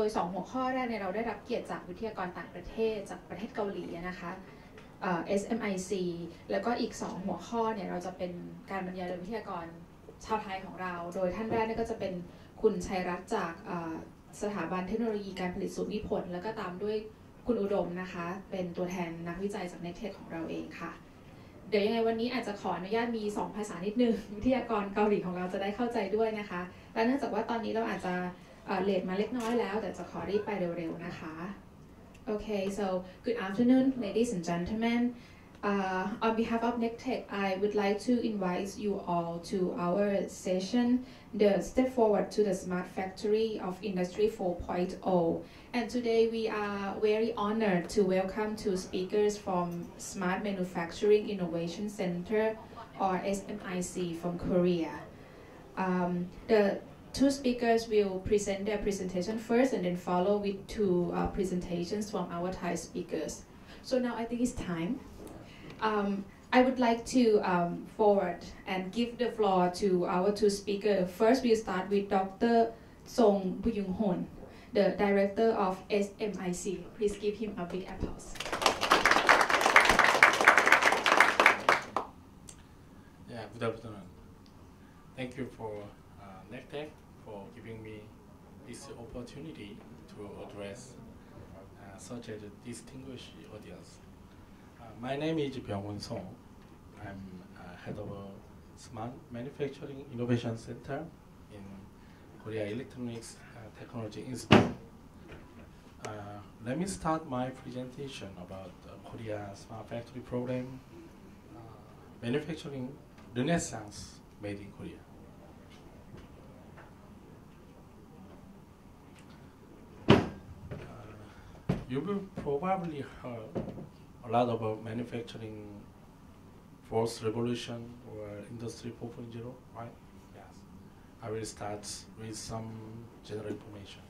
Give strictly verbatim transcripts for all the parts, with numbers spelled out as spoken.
ยสองหัวข้อแรกเนี่ยเราได้รับเกียรติจากวิทยากรต่างประเทศจากประเทศเกาหลีนะคะเอ่อ เอส เอ็ม ไอ ซี แล้วก็อีกสองหัวข้อเนี่ยเราจะเป็นการบรรยายโดยวิทยากรชาวไทยของเราโดยท่านแรกนี่ก็จะเป็นคุณชัยรัตน์จากสถาบันเทคโนโลยีการผลิตสูตรนิพนธ์แล้วก็ตามด้วยคุณอุดมนะคะเป็นตัวแทนนักวิจัยจาก Nectech ของเราเองค่ะเดี๋ยวยังไงวันนี้อาจจะขออนุญาตมีสองภาษานิดนึงวิทยากรเกาหลีของเราจะได้เข้าใจด้วยนะคะและเนื่องจากว่าตอนนี้เราอาจจะเลทมาเล็กน้อยแล้วแต่จะขอรีบไปเร็วๆนะคะ Okay, so good afternoon, ladies and gentlemen. Uh, on behalf of Nectech, I would like to invite you all to our session, the Step Forward to the Smart Factory of Industry four point oh. And today we are very honored to welcome two speakers from Smart Manufacturing Innovation Center, or S M I C, from Korea. Um, the two speakers will present their presentation first and then follow with two uh, presentations from our Thai speakers. So now I think it's time. Um, I would like to um, forward and give the floor to our two speakers. First, we'll start with Doctor Song Buyung-Hon, the Director of S M I C. Please give him a big applause. Yeah, good afternoon. Thank you for uh, Nectech for giving me this opportunity to address uh, such a distinguished audience. Uh, my name is Byung-Hun Song. I'm uh, head of a Smart Manufacturing Innovation Center in Korea Electronics uh, Technology Institute. Uh, let me start my presentation about uh, Korea Smart Factory Program, uh, Manufacturing Renaissance Made in Korea. Uh, you will probably heard a lot about manufacturing fourth revolution or industry four point oh, right? Yes. I will start with some general information.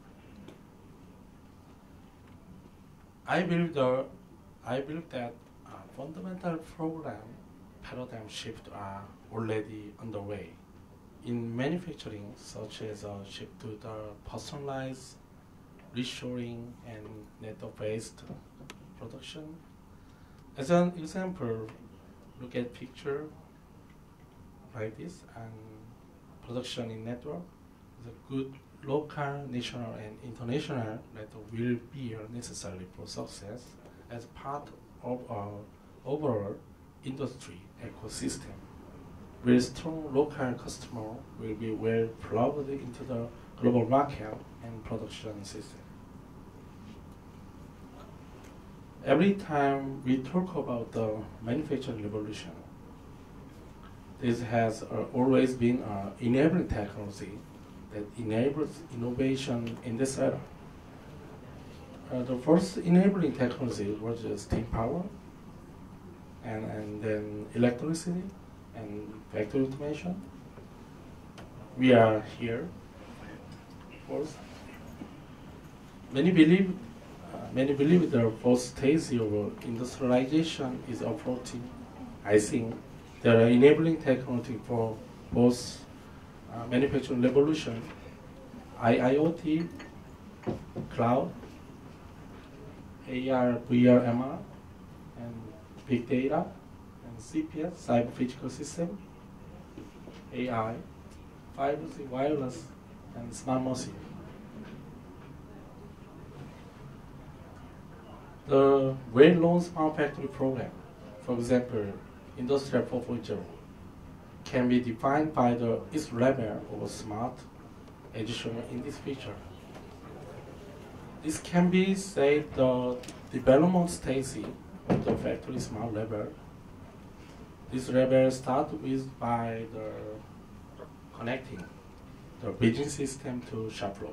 I believe, the, I believe that uh, fundamental program paradigm shift are already underway in manufacturing, such as a shift to the personalized reshoring and network-based production. As an example, look at picture like this, and production in network. The good local, national, and international network will be necessary for success as part of our overall industry ecosystem, where strong local customer will be well plugged into the global market and production system. Every time we talk about the manufacturing revolution, this has uh, always been an enabling technology that enables innovation in this era. Uh, the first enabling technology was uh, steam power, and, and then electricity and factory automation. We are here. First, many believe uh, many believe the first stage of industrialization is approaching. I think there are enabling technology for both uh, manufacturing revolution, I I O T, cloud, A R, V R, M R, and big data, and C P S, cyber physical system, A I, five G, wireless, and smart machine. The well-known smart factory program, for example, Industrial four point oh, can be defined by the its level of smart as shown in this picture. This can be said the development stage of the factory smart level. This level starts with by the connecting the business system to shop floor.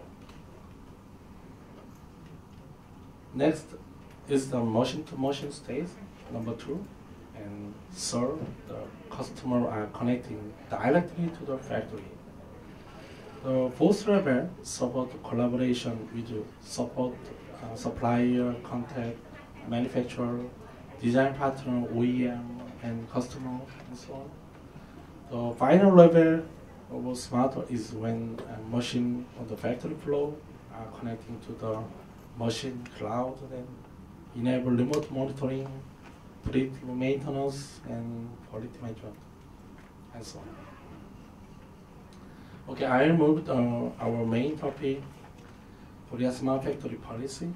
Next is the machine-to-machine stage, number two, and third, the customer are connecting directly to the factory. The fourth level support collaboration with support uh, supplier, contact, manufacturer, design partner, O E M, and customer, and so on. The final level of smart is when a machine on the factory floor uh, connecting to the machine cloud, then enable remote monitoring, predictive maintenance, and quality management, and so on. Okay, I moved uh, our main topic, Korea Smart Factory Policy.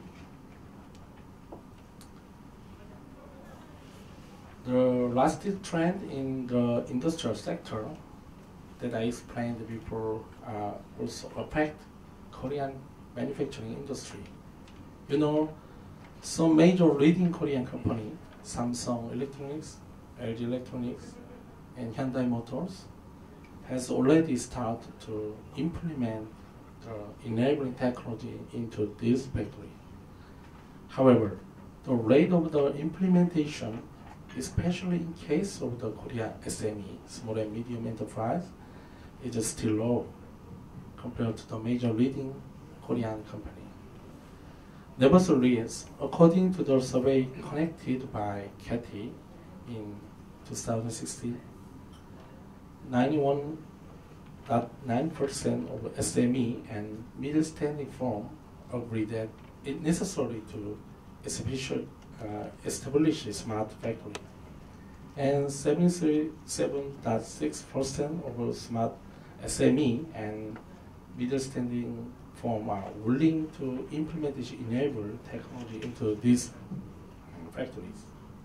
The lasting trend in the industrial sector that I explained before uh, also affect Korean manufacturing industry. You know, some major leading Korean company, Samsung Electronics, L G Electronics, and Hyundai Motors, has already started to implement the enabling technology into this factory. However, the rate of the implementation, especially in case of the Korea S M E, small and medium enterprise, is still low compared to the major leading Korean company. Nevertheless, according to the survey conducted by C A T I in two thousand sixteen, ninety-one point nine percent of S M E and middle-standing firms agree that it's necessary to establish, uh, establish a smart factory. And seventy-seven point six percent of smart S M E and middle-standing firms are willing to implement this enable technology into these factories.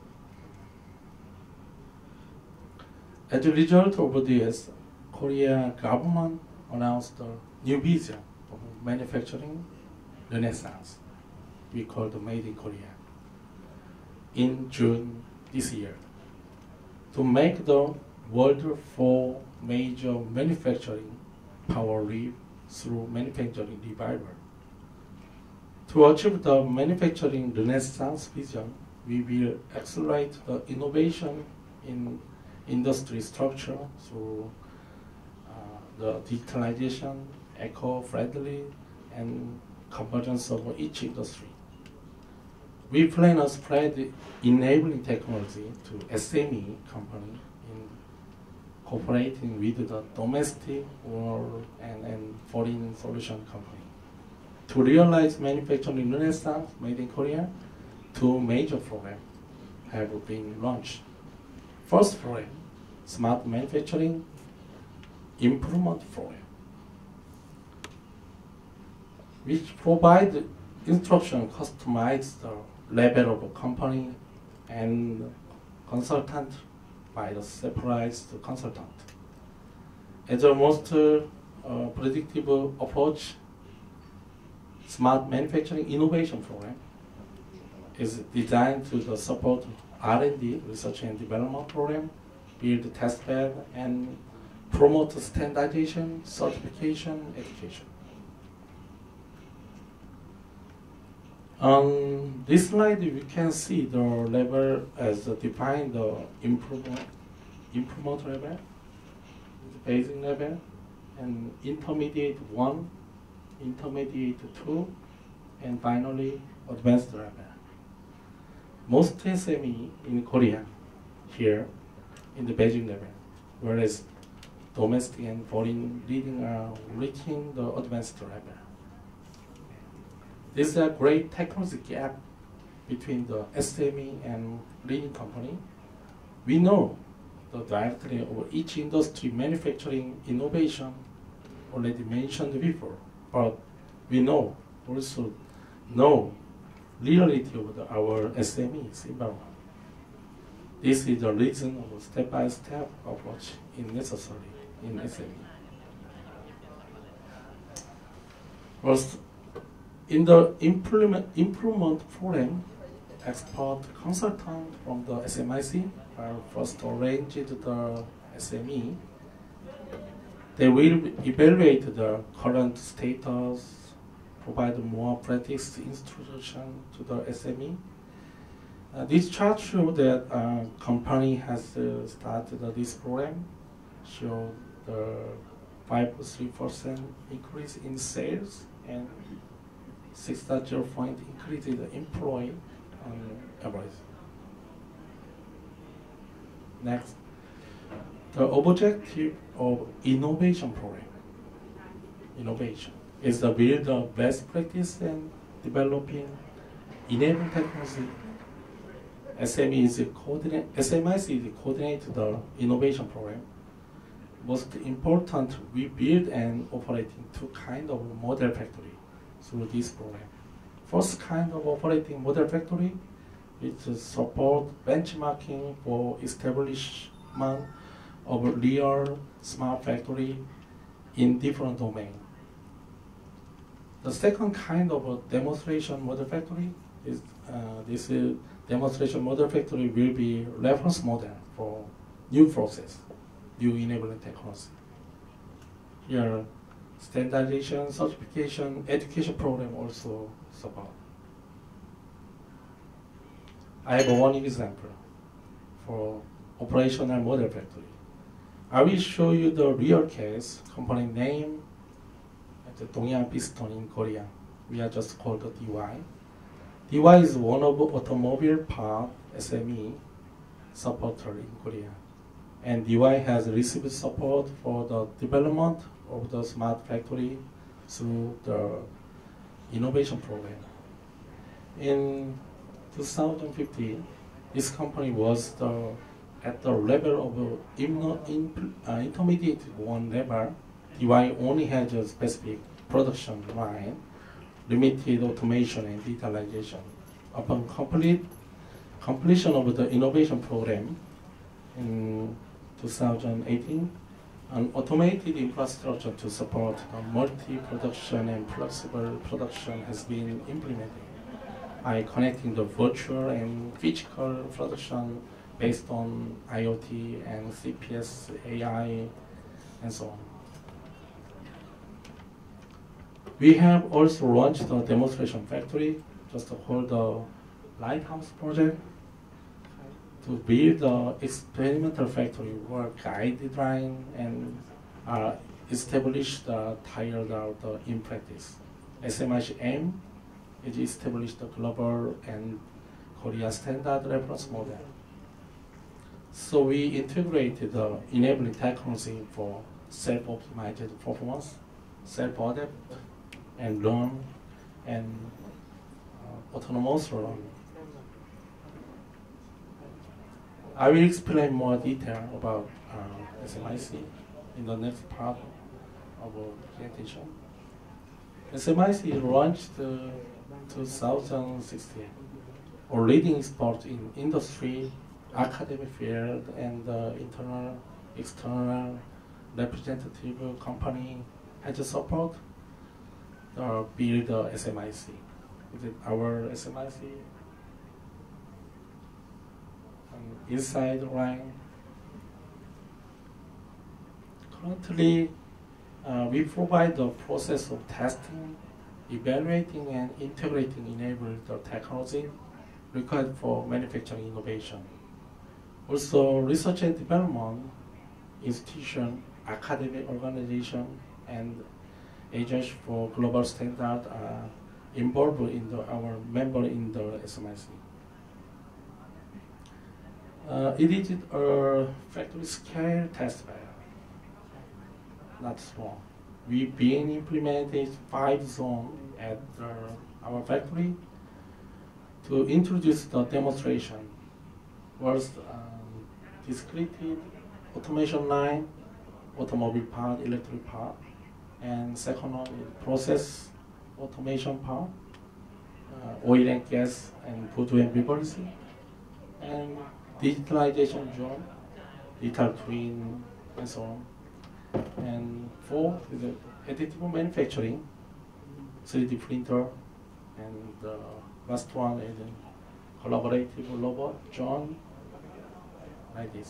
As a result of this, Korea government announced a new vision of manufacturing renaissance, we call the Made in Korea, in June this year, to make the world four major manufacturing power leap through manufacturing revival. To achieve the manufacturing renaissance vision, we will accelerate the innovation in industry structure through uh, the digitalization, eco-friendly, and convergence of each industry. We plan to spread enabling technology to S M E companies in cooperating with the domestic world and, and foreign solution company. To realize manufacturing renaissance made in Korea, two major programs have been launched. First program, Smart Manufacturing Improvement Program, which provide instruction customized the level of a company and consultant by the separate consultant. As a most uh, predictive approach, Smart Manufacturing Innovation Program is designed to the support R and D, research and development program, build test bed, and promote standardization, certification, education. On this slide, we can see the level as defined the improvement, improvement level, the basic level, and intermediate one, intermediate two, and finally advanced level. Most S M E in Korea here in the basic level, whereas domestic and foreign leading are reaching the advanced level. There is a great technology gap between the S M E and leading company. We know the directory of each industry manufacturing innovation already mentioned before, but we know also know reality of the, our S M Es environment. This is the reason of a step-by-step approach is necessary in S M E. First, in the implement, improvement program, expert consultant from the S M I C are first arranged the S M E. They will evaluate the current status, provide more practice instruction to the S M E. Uh, this chart shows that uh, company has uh, started uh, this program, show the five point three percent increase in sales and six point zero point increase in the employee on average. Next, the objective of innovation program. Innovation. is the build of best practice and developing enabling technology. S M E is coordinate, S M I C is coordinate the innovation program. Most important, we build and operating two kind of model factory through this program. First kind of operating model factory is to support benchmarking for establishment of a real smart factory in different domains. The second kind of a demonstration model factory is uh, this is demonstration model factory will be reference model for new process, new enabling technology. Here, standardization, certification, education program also support. I have one example for operational model factory. I will show you the real case, company name, the Dongyang Piston in Korea. We are just called the D Y. D Y is one of automobile part S M E supporter in Korea. And D Y has received support for the development of the smart factory through the innovation program. In two thousand fifteen, this company was the, at the level of uh, in, uh, intermediate one level. D Y only has a specific production line, limited automation and digitalization. Upon complete completion of the innovation program in two thousand eighteen, an automated infrastructure to support multi-production and flexible production has been implemented by connecting the virtual and physical production based on IoT and C P S, A I, and so on. We have also launched a demonstration factory just to hold the Lighthouse project to build the experimental factory where guide line and uh, establish the tired out uh, in practice. S M I C aim is establish the global and Korea standard reference model. So we integrated the enabling technology for self-optimized performance, self-adapt, and learn, and uh, autonomous learning. I will explain more detail about uh, S M I C in the next part of our presentation. S M I C launched uh, two thousand sixteen, a leading expert in industry, academic field, and uh, internal, external representative company has support uh, build uh, S M I C. Is it our S M I C? And inside line. Currently, uh, we provide the process of testing, evaluating, and integrating enabled the technology required for manufacturing innovation. Also, research and development institution, academic organization, and agents for global standard are involved in the, our member in the S M I C. Uh, it is a factory scale test bed, not small. We've been implemented five zones at uh, our factory to introduce the demonstration. First, um, discrete automation line, automobile part, electric part, and second one is process automation part, uh, oil and gas, and food and beverage, and digitalization zone, digital twin, and so on. And fourth is the additive manufacturing, three D printer, and the last one is a collaborative robot zone, like this.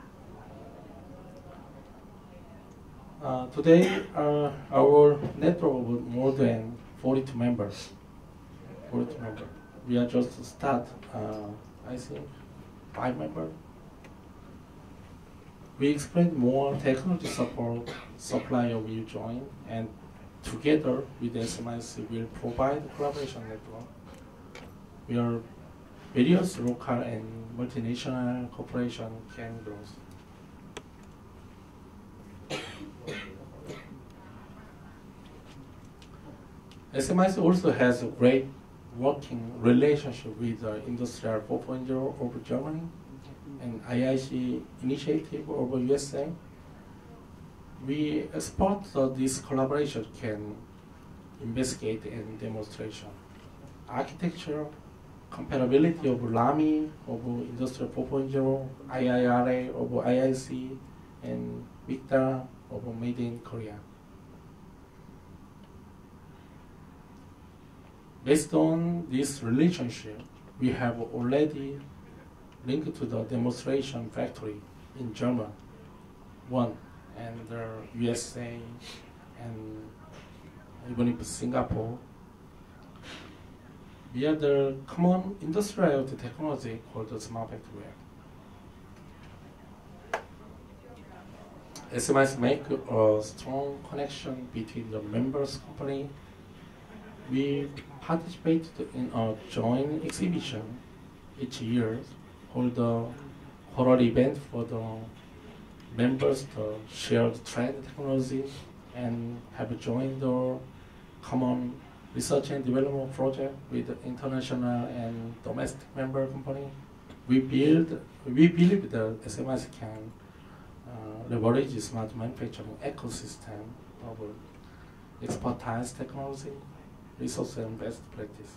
Uh, today, uh, our network of more than forty-two members. forty-two members. We are just start, uh, I think, five members. We explain more technology support supplier will join, and together with S M I C will provide collaboration network where various local and multinational corporations can grow. S M I C also has a great working relationship with the Industrial four point oh of Germany and I I C initiative of U S A. We expect that this collaboration can investigate and demonstration, architecture, comparability of LAMI, of Industrial four point oh, I I R A, of I I C, and VICTA of Made in Korea. Based on this relationship, we have already linked to the demonstration factory in Germany, one, and the U S A, and even if Singapore. We have the common industrial technology called the Smart Factory. S M I C make a strong connection between the members company. We participate in a joint exhibition each year, hold a horror event for the members to share the trend technology and have joined the common research and development project with the international and domestic member company. We build, we believe that S M I C can uh, leverage smart manufacturing ecosystem of expertise technology, resource and best practice.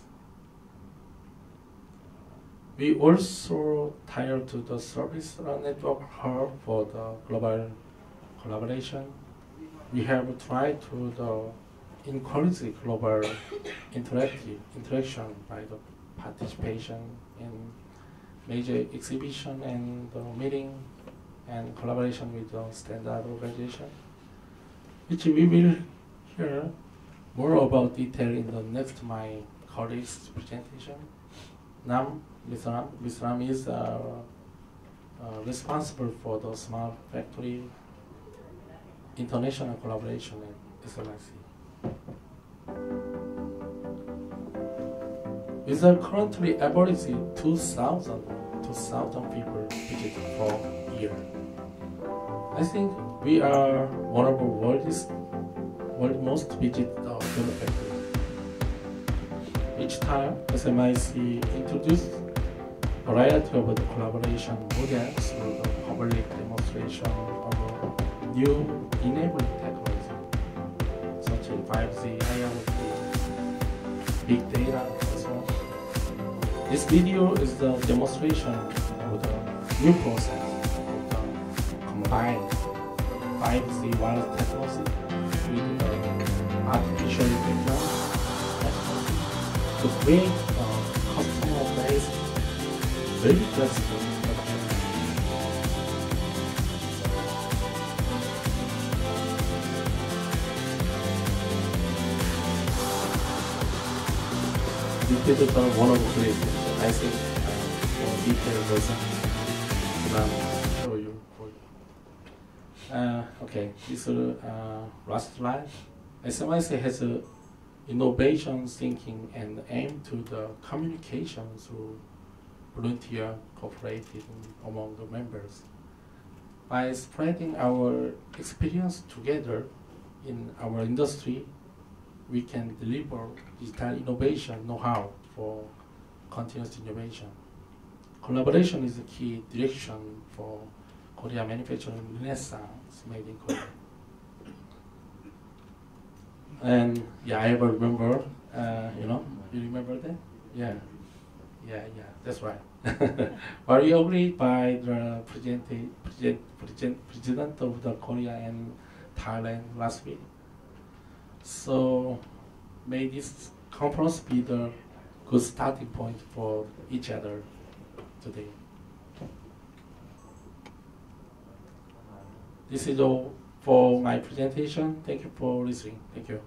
We also tie to the service network hub for the global collaboration. We have tried to the encourage global interactive interaction by the participation in major exhibition and the meeting and collaboration with the standard organization, which we will hear more about detail in the next my colleague's presentation. Nam, Mister Ram, Mister Ram is uh, uh, responsible for the smart factory international collaboration at S M I C. With a currently average two thousand people visit per year. I think we are one of the world's world most visited uh, factories. Each time, S M I C introduced a variety of the collaboration models through the public demonstration of new enabling technology, such as five G, IoT, big data, and so on. This video is the demonstration of the new process of the combined five G wireless technology with the artificial intelligence technology to create a customer-based, very flexible production. This is one of the great, I think, uh, detailed version. I'll show you. Uh, okay, this is uh, last slide. S M I C has a innovation thinking and aim to the communication through volunteer cooperating among the members. By spreading our experience together in our industry, we can deliver digital innovation know-how for continuous innovation. Collaboration is the key direction for Korea manufacturing renaissance made in Korea. And yeah, I ever remember, uh, you know, you remember that? Yeah, yeah, yeah, that's right. Were you agreed by the president, president, president, president of the Korea and Thailand last week? So may this conference be the good starting point for each other today. This is all for my presentation. Thank you for listening. Thank you.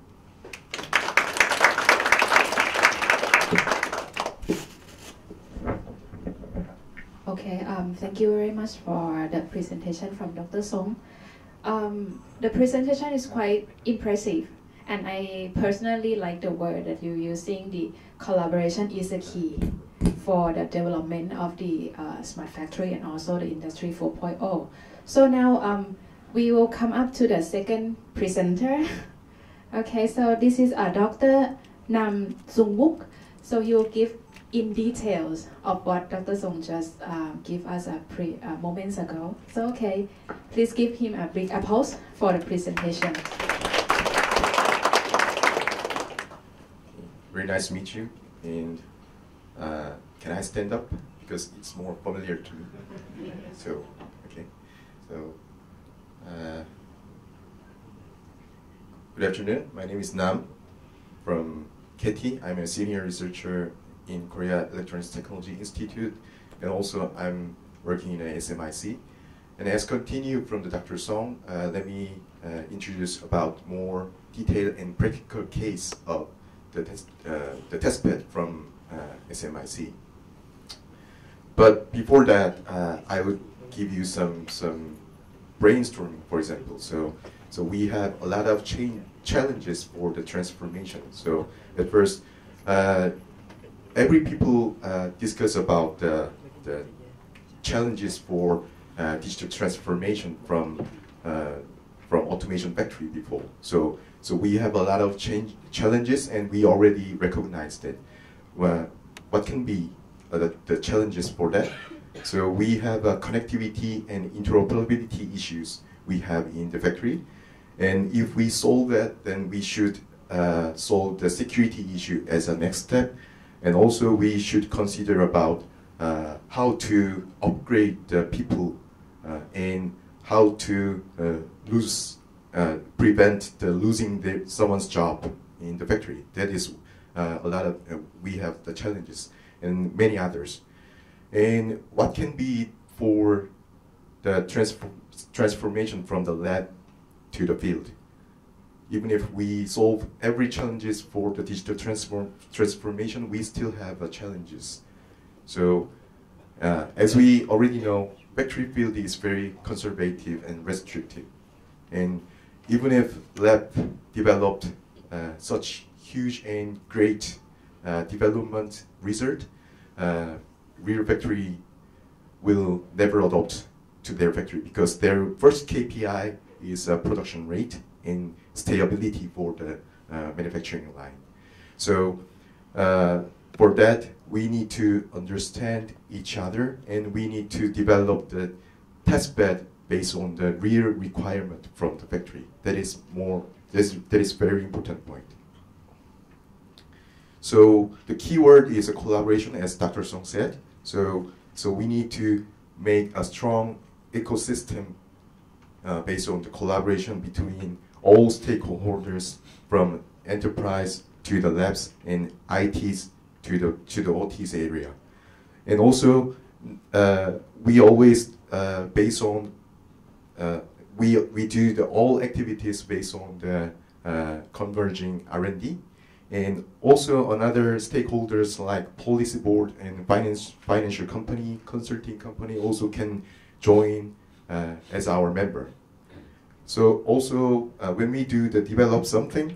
Okay, um, thank you very much for the presentation from Doctor Song. Um, the presentation is quite impressive, and I personally like the word that you're using. The collaboration is the key for the development of the uh, smart factory and also the industry four point oh. So now um, we will come up to the second presenter. Okay, so this is uh, Doctor Nam Sung Wook. So he will give in details of what Doctor Song just uh, gave us a pre uh, moments ago. So okay, please give him a big applause for the presentation. Very nice to meet you. And uh, can I stand up because it's more familiar to me? So okay, so. Uh, good afternoon. My name is Nam from K T. I'm a senior researcher in Korea Electronics Technology Institute, and also I'm working in a S M I C. And as continue from the Doctor Song, uh, let me uh, introduce about more detailed and practical case of the test, uh, the test bed from uh, S M I C. But before that, uh, I would give you some some brainstorming, for example. So, so we have a lot of change challenges for the transformation. So at first, uh, every people uh, discuss about the, the challenges for uh, digital transformation from uh, from automation factory before. So, so we have a lot of change challenges, and we already recognize that. Well, what can be uh, the, the challenges for that? So we have uh, connectivity and interoperability issues we have in the factory. And if we solve that, then we should uh, solve the security issue as a next step. And also we should consider about uh, how to upgrade the people uh, and how to uh, lose, uh, prevent the losing the, someone's job in the factory. That is uh, a lot of, uh, we have the challenges and many others. And what can be for the transform transformation from the lab to the field? Even if we solve every challenges for the digital transform transformation, we still have uh, challenges. So, uh, as we already know, factory field is very conservative and restrictive. And even if lab developed uh, such huge and great uh, development result, uh, real factory will never adopt to their factory because their first K P I is uh, production rate and stability for the uh, manufacturing line. So uh, for that, we need to understand each other, and we need to develop the test bed based on the real requirement from the factory. That is more, that is, that is very important point. So the key word is a collaboration, as Doctor Song said. So, so we need to make a strong ecosystem uh, based on the collaboration between all stakeholders, from enterprise to the labs and I Ts to the to the O Ts area. And also, uh, we always uh, based on uh, we we do the all activities based on the uh, converging R and D. And also another stakeholders like policy board and finance, financial company, consulting company also can join uh, as our member. So also uh, when we do the develop something,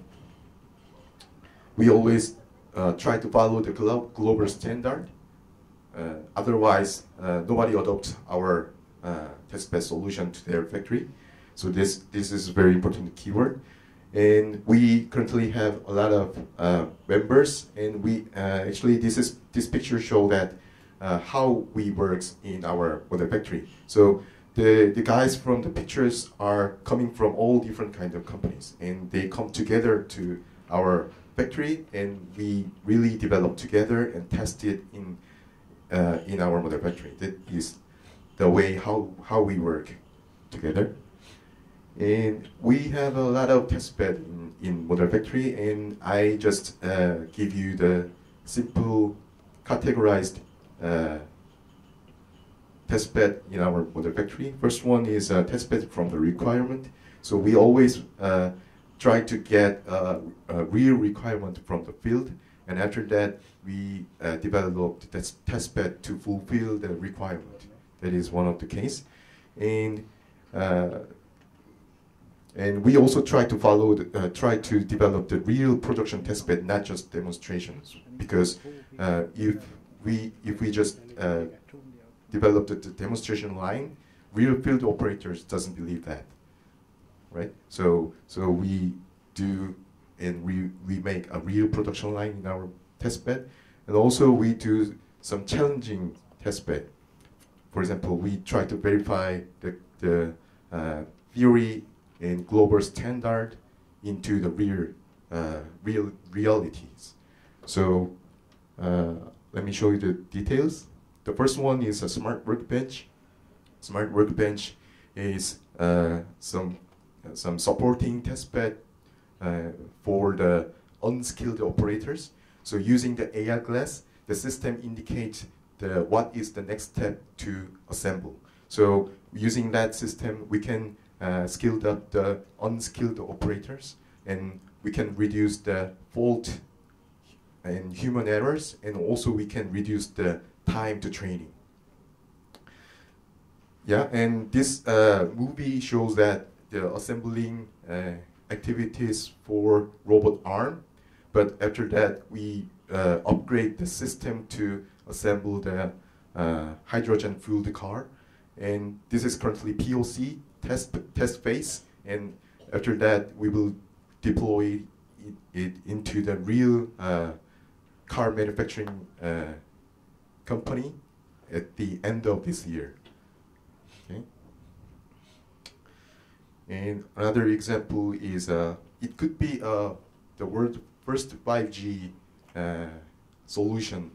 we always uh, try to follow the glo global standard. Uh, otherwise, uh, nobody adopts our uh, test-bed solution to their factory. So this this is a very important keyword. And we currently have a lot of uh, members, and we uh, actually this is this picture show that uh, how we work in our model factory. So the the guys from the pictures are coming from all different kind of companies, and they come together to our factory, and we really develop together and test it in uh, in our model factory. That is the way how how we work together. And we have a lot of test bed in, in model factory, and I just uh, give you the simple categorized uh, test bed in our model factory. First one is a test bed from the requirement. So we always uh, try to get a, a real requirement from the field, and after that we uh, develop the test bed to fulfill the requirement. That is one of the case. And uh, And we also try to follow, the, uh, try to develop the real production test bed, not just demonstrations. Because uh, if we if we just uh, develop the, the demonstration line, real field operators doesn't believe that, right? So so we do and we, we make a real production line in our test bed. And also we do some challenging test bed. For example, we try to verify the, the uh, theory and global standard into the real, uh, real realities. So uh, let me show you the details. The first one is a smart workbench. Smart workbench is uh, some uh, some supporting test bed uh, for the unskilled operators. So using the A R glass, the system indicates the what is the next step to assemble. So using that system, we can uh, skill up the unskilled operators, and we can reduce the fault and human errors, and also we can reduce the time to training. Yeah, and this uh, movie shows that the assembling uh, activities for robot arm, but after that we uh, upgrade the system to assemble the uh, hydrogen-fueled car, and this is currently P O C test test phase, and after that we will deploy it, it into the real uh, car manufacturing uh, company at the end of this year. Okay. And another example is uh, it could be uh, the world's first five G uh, solution,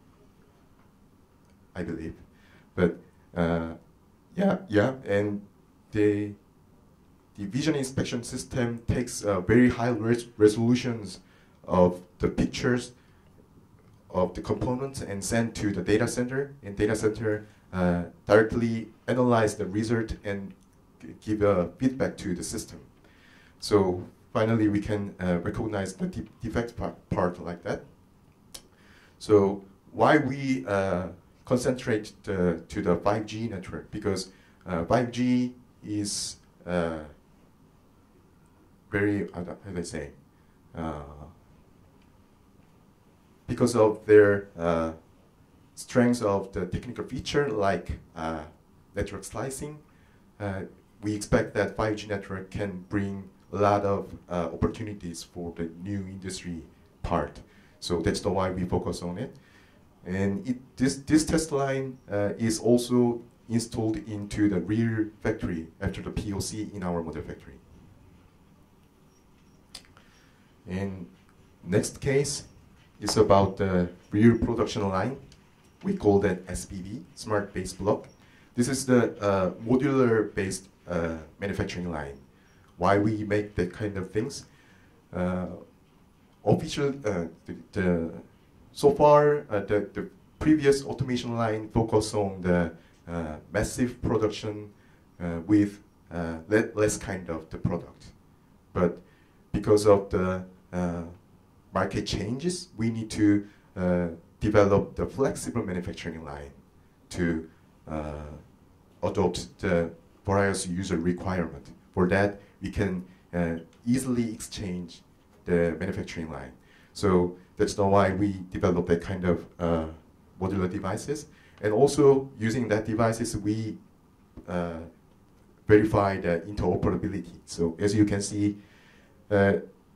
I believe. But uh, yeah, yeah, and the the vision inspection system takes uh, very high res resolutions of the pictures of the components and send to the data center, and data center uh, directly analyze the result and give a feedback to the system. So finally we can uh, recognize the de defect part, part like that. So why we uh, concentrate the, to the five G network? Because uh, five G is uh, very, how do I say, uh, because of their uh, strengths of the technical feature like uh, network slicing, uh, we expect that five G network can bring a lot of uh, opportunities for the new industry part. So that's the why we focus on it. And it, this, this test line uh, is also installed into the rear factory after the P O C in our model factory. And next case is about the rear production line. We call that S B B, Smart Base Block. This is the uh, modular-based uh, manufacturing line. Why we make that kind of things? Uh, official, uh, the, the, so far, uh, the, the previous automation line focused on the uh, massive production uh, with uh, le less kind of the product. But because of the uh, market changes, we need to uh, develop the flexible manufacturing line to uh, adopt the various user requirement. For that, we can uh, easily exchange the manufacturing line. So that's the why we develop that kind of uh, modular devices. And also using that devices, we uh, verify the interoperability. So as you can see, uh,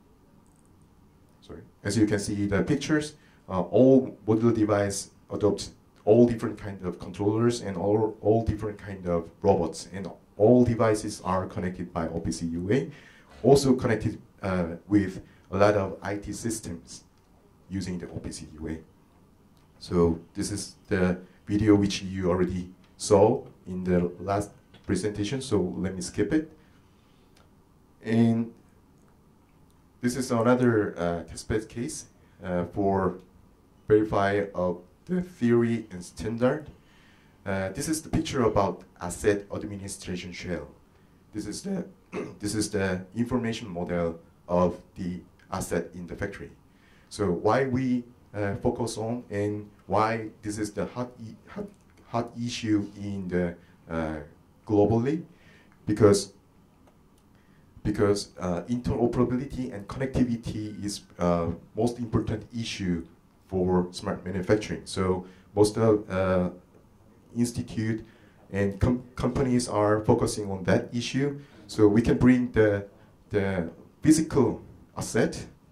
sorry, as you can see the pictures, uh, all modular device adopt all different kind of controllers and all, all different kind of robots, and all devices are connected by O P C U A, also connected uh, with a lot of I T systems using the O P C U A. So this is the video which you already saw in the last presentation, so let me skip it. And this is another uh, testbed case uh, for verify of the theory and standard. Uh, this is the picture about asset administration shell. This is the this is the information model of the asset in the factory. So why we uh, focus on and why this is the hot e hot, hot issue in the uh, globally, because because uh, interoperability and connectivity is uh, most important issue for smart manufacturing. So most of uh, institute and com companies are focusing on that issue. So we can bring the the physical asset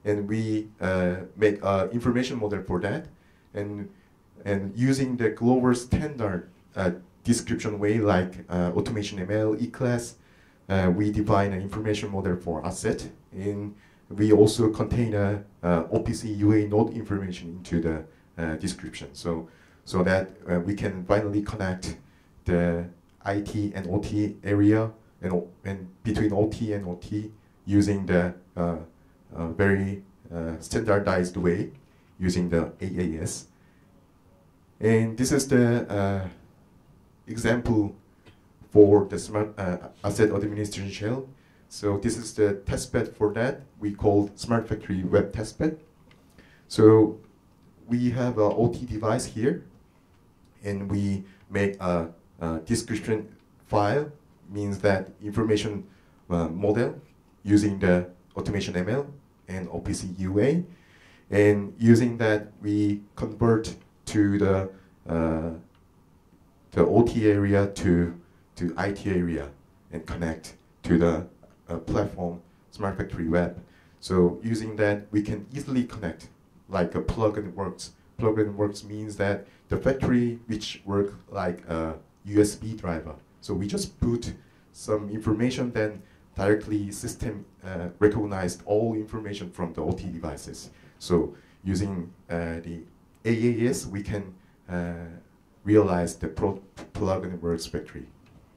and we uh, make an information model for that, and and using the global standard uh, description way like uh, automation M L, E-class, uh, we define an information model for asset, and we also contain a uh, O P C U A node information into the uh, description, so so that uh, we can finally connect the I T and O T area and and between O T and O T using the uh, uh, very uh, standardized way using the A A S. And this is the uh, example for the smart uh, asset administration shell. So this is the testbed for that. We call Smart Factory Web Testbed. So we have an O T device here, and we make a, a description file, means that information uh, model using the automation M L and O P C U A, and using that we convert to the uh, the O T area to to I T area and connect to the uh, platform Smart Factory Web. So using that we can easily connect like a plug and works. Plug and works means that the factory which work like a U S B driver. So we just put some information, then directly system uh, recognized all information from the O T devices. So using uh, the A A S, we can uh, realize the pro plug and works factory.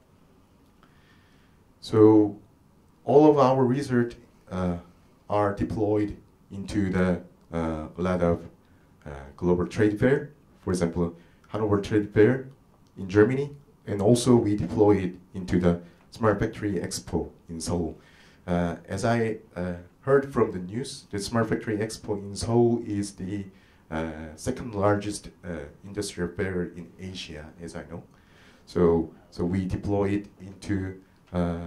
So all of our research uh, are deployed into the uh, a lot of uh, global trade fair. For example, Hanover Trade Fair in Germany, and also we deploy it into the Smart Factory Expo in Seoul. Uh, as I uh, heard from the news, the Smart Factory Expo in Seoul is the uh, second largest uh, industrial fair in Asia, as I know. So, so we deploy it into uh,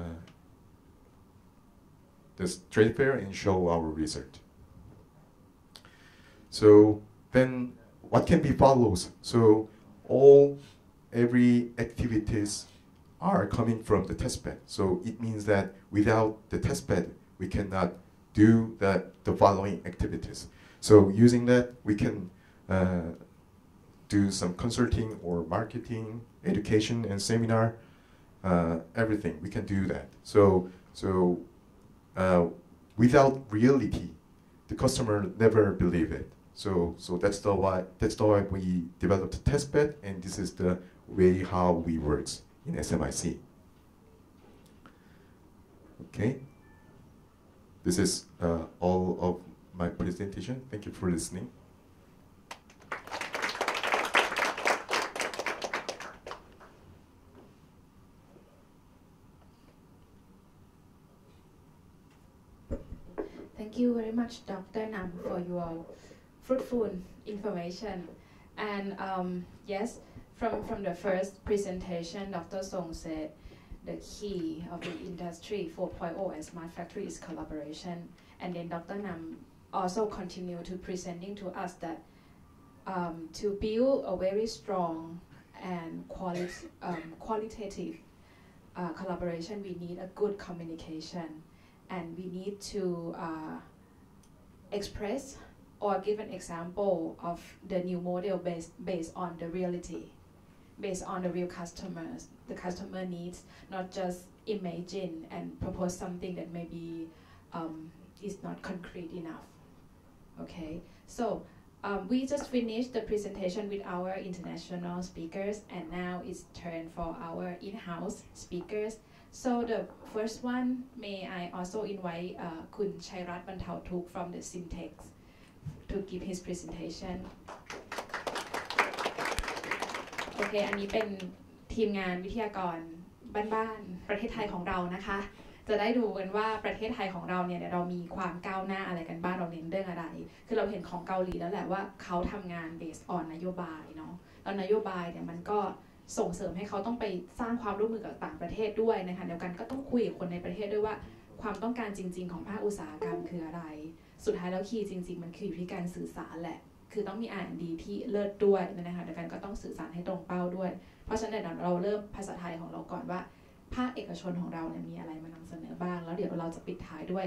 this trade fair and show our research. So then what can be follows? So all, every activities are coming from the testbed. So it means that without the testbed, we cannot do that, the following activities. So using that, we can uh, do some consulting or marketing, education and seminar, uh, everything, we can do that. So, so uh, without reality, the customer never believe it. So, so that's the why that's the why we developed a testbed, and this is the way how we works in S M I C. Okay, this is uh, all of my presentation. Thank you for listening. Thank you very much, Doctor Nam, for your fruitful information. And um, yes, from, from the first presentation, Doctor Song said the key of the industry four point oh and Smart Factory is collaboration. And then Doctor Nam also continued to presenting to us that um, to build a very strong and quali um, qualitative uh, collaboration, we need a good communication. And we need to uh, express or give an example of the new model based, based on the reality, based on the real customers, the customer needs, not just imagine and propose something that maybe um, is not concrete enough. Okay, so um, we just finished the presentation with our international speakers, and now it's turn for our in-house speakers. So the first one, may I also invite uh, Kun Chairat Bantautuk from the Syntex to give his presentation. โอเค อันนี้เป็นทีมงานวิทยากรบ้านๆประเทศไทยของเรานะคะ จะได้ดูกันว่าประเทศไทยของเราเนี่ยเรามีความก้าวหน้าอะไรกันบ้าง เราเน้นเรื่องอะไร คือเราเห็นของเกาหลีแล้วแหละว่าเขาทำงาน based on นโยบายเนาะ แล้วนโยบายเนี่ยมันก็ส่งเสริมให้เขาต้องไปสร้างความร่วมมือกับต่างประเทศด้วยนะคะเดียวกันก็ต้องคุยกับคนในประเทศด้วยว่าความต้องการจริงๆของภาคอุตสาหกรรมคืออะไร สุดท้ายแล้วคีย์จริงๆมันคืออยู่ที่การสื่อสารแหละ คือต้องมี อาร์ แอนด์ ดี ที่เลิศด้วยนะคะเดียวกันก็ต้องสื่อสารให้ตรงเป้าด้วย เพราะฉะนั้นเราเริ่มภาษาไทยของเราก่อนว่าภาคเอกชนของเราเนี่ยมีอะไรมานำเสนอบ้างแล้วเดี๋ยวเราจะปิดท้ายด้วย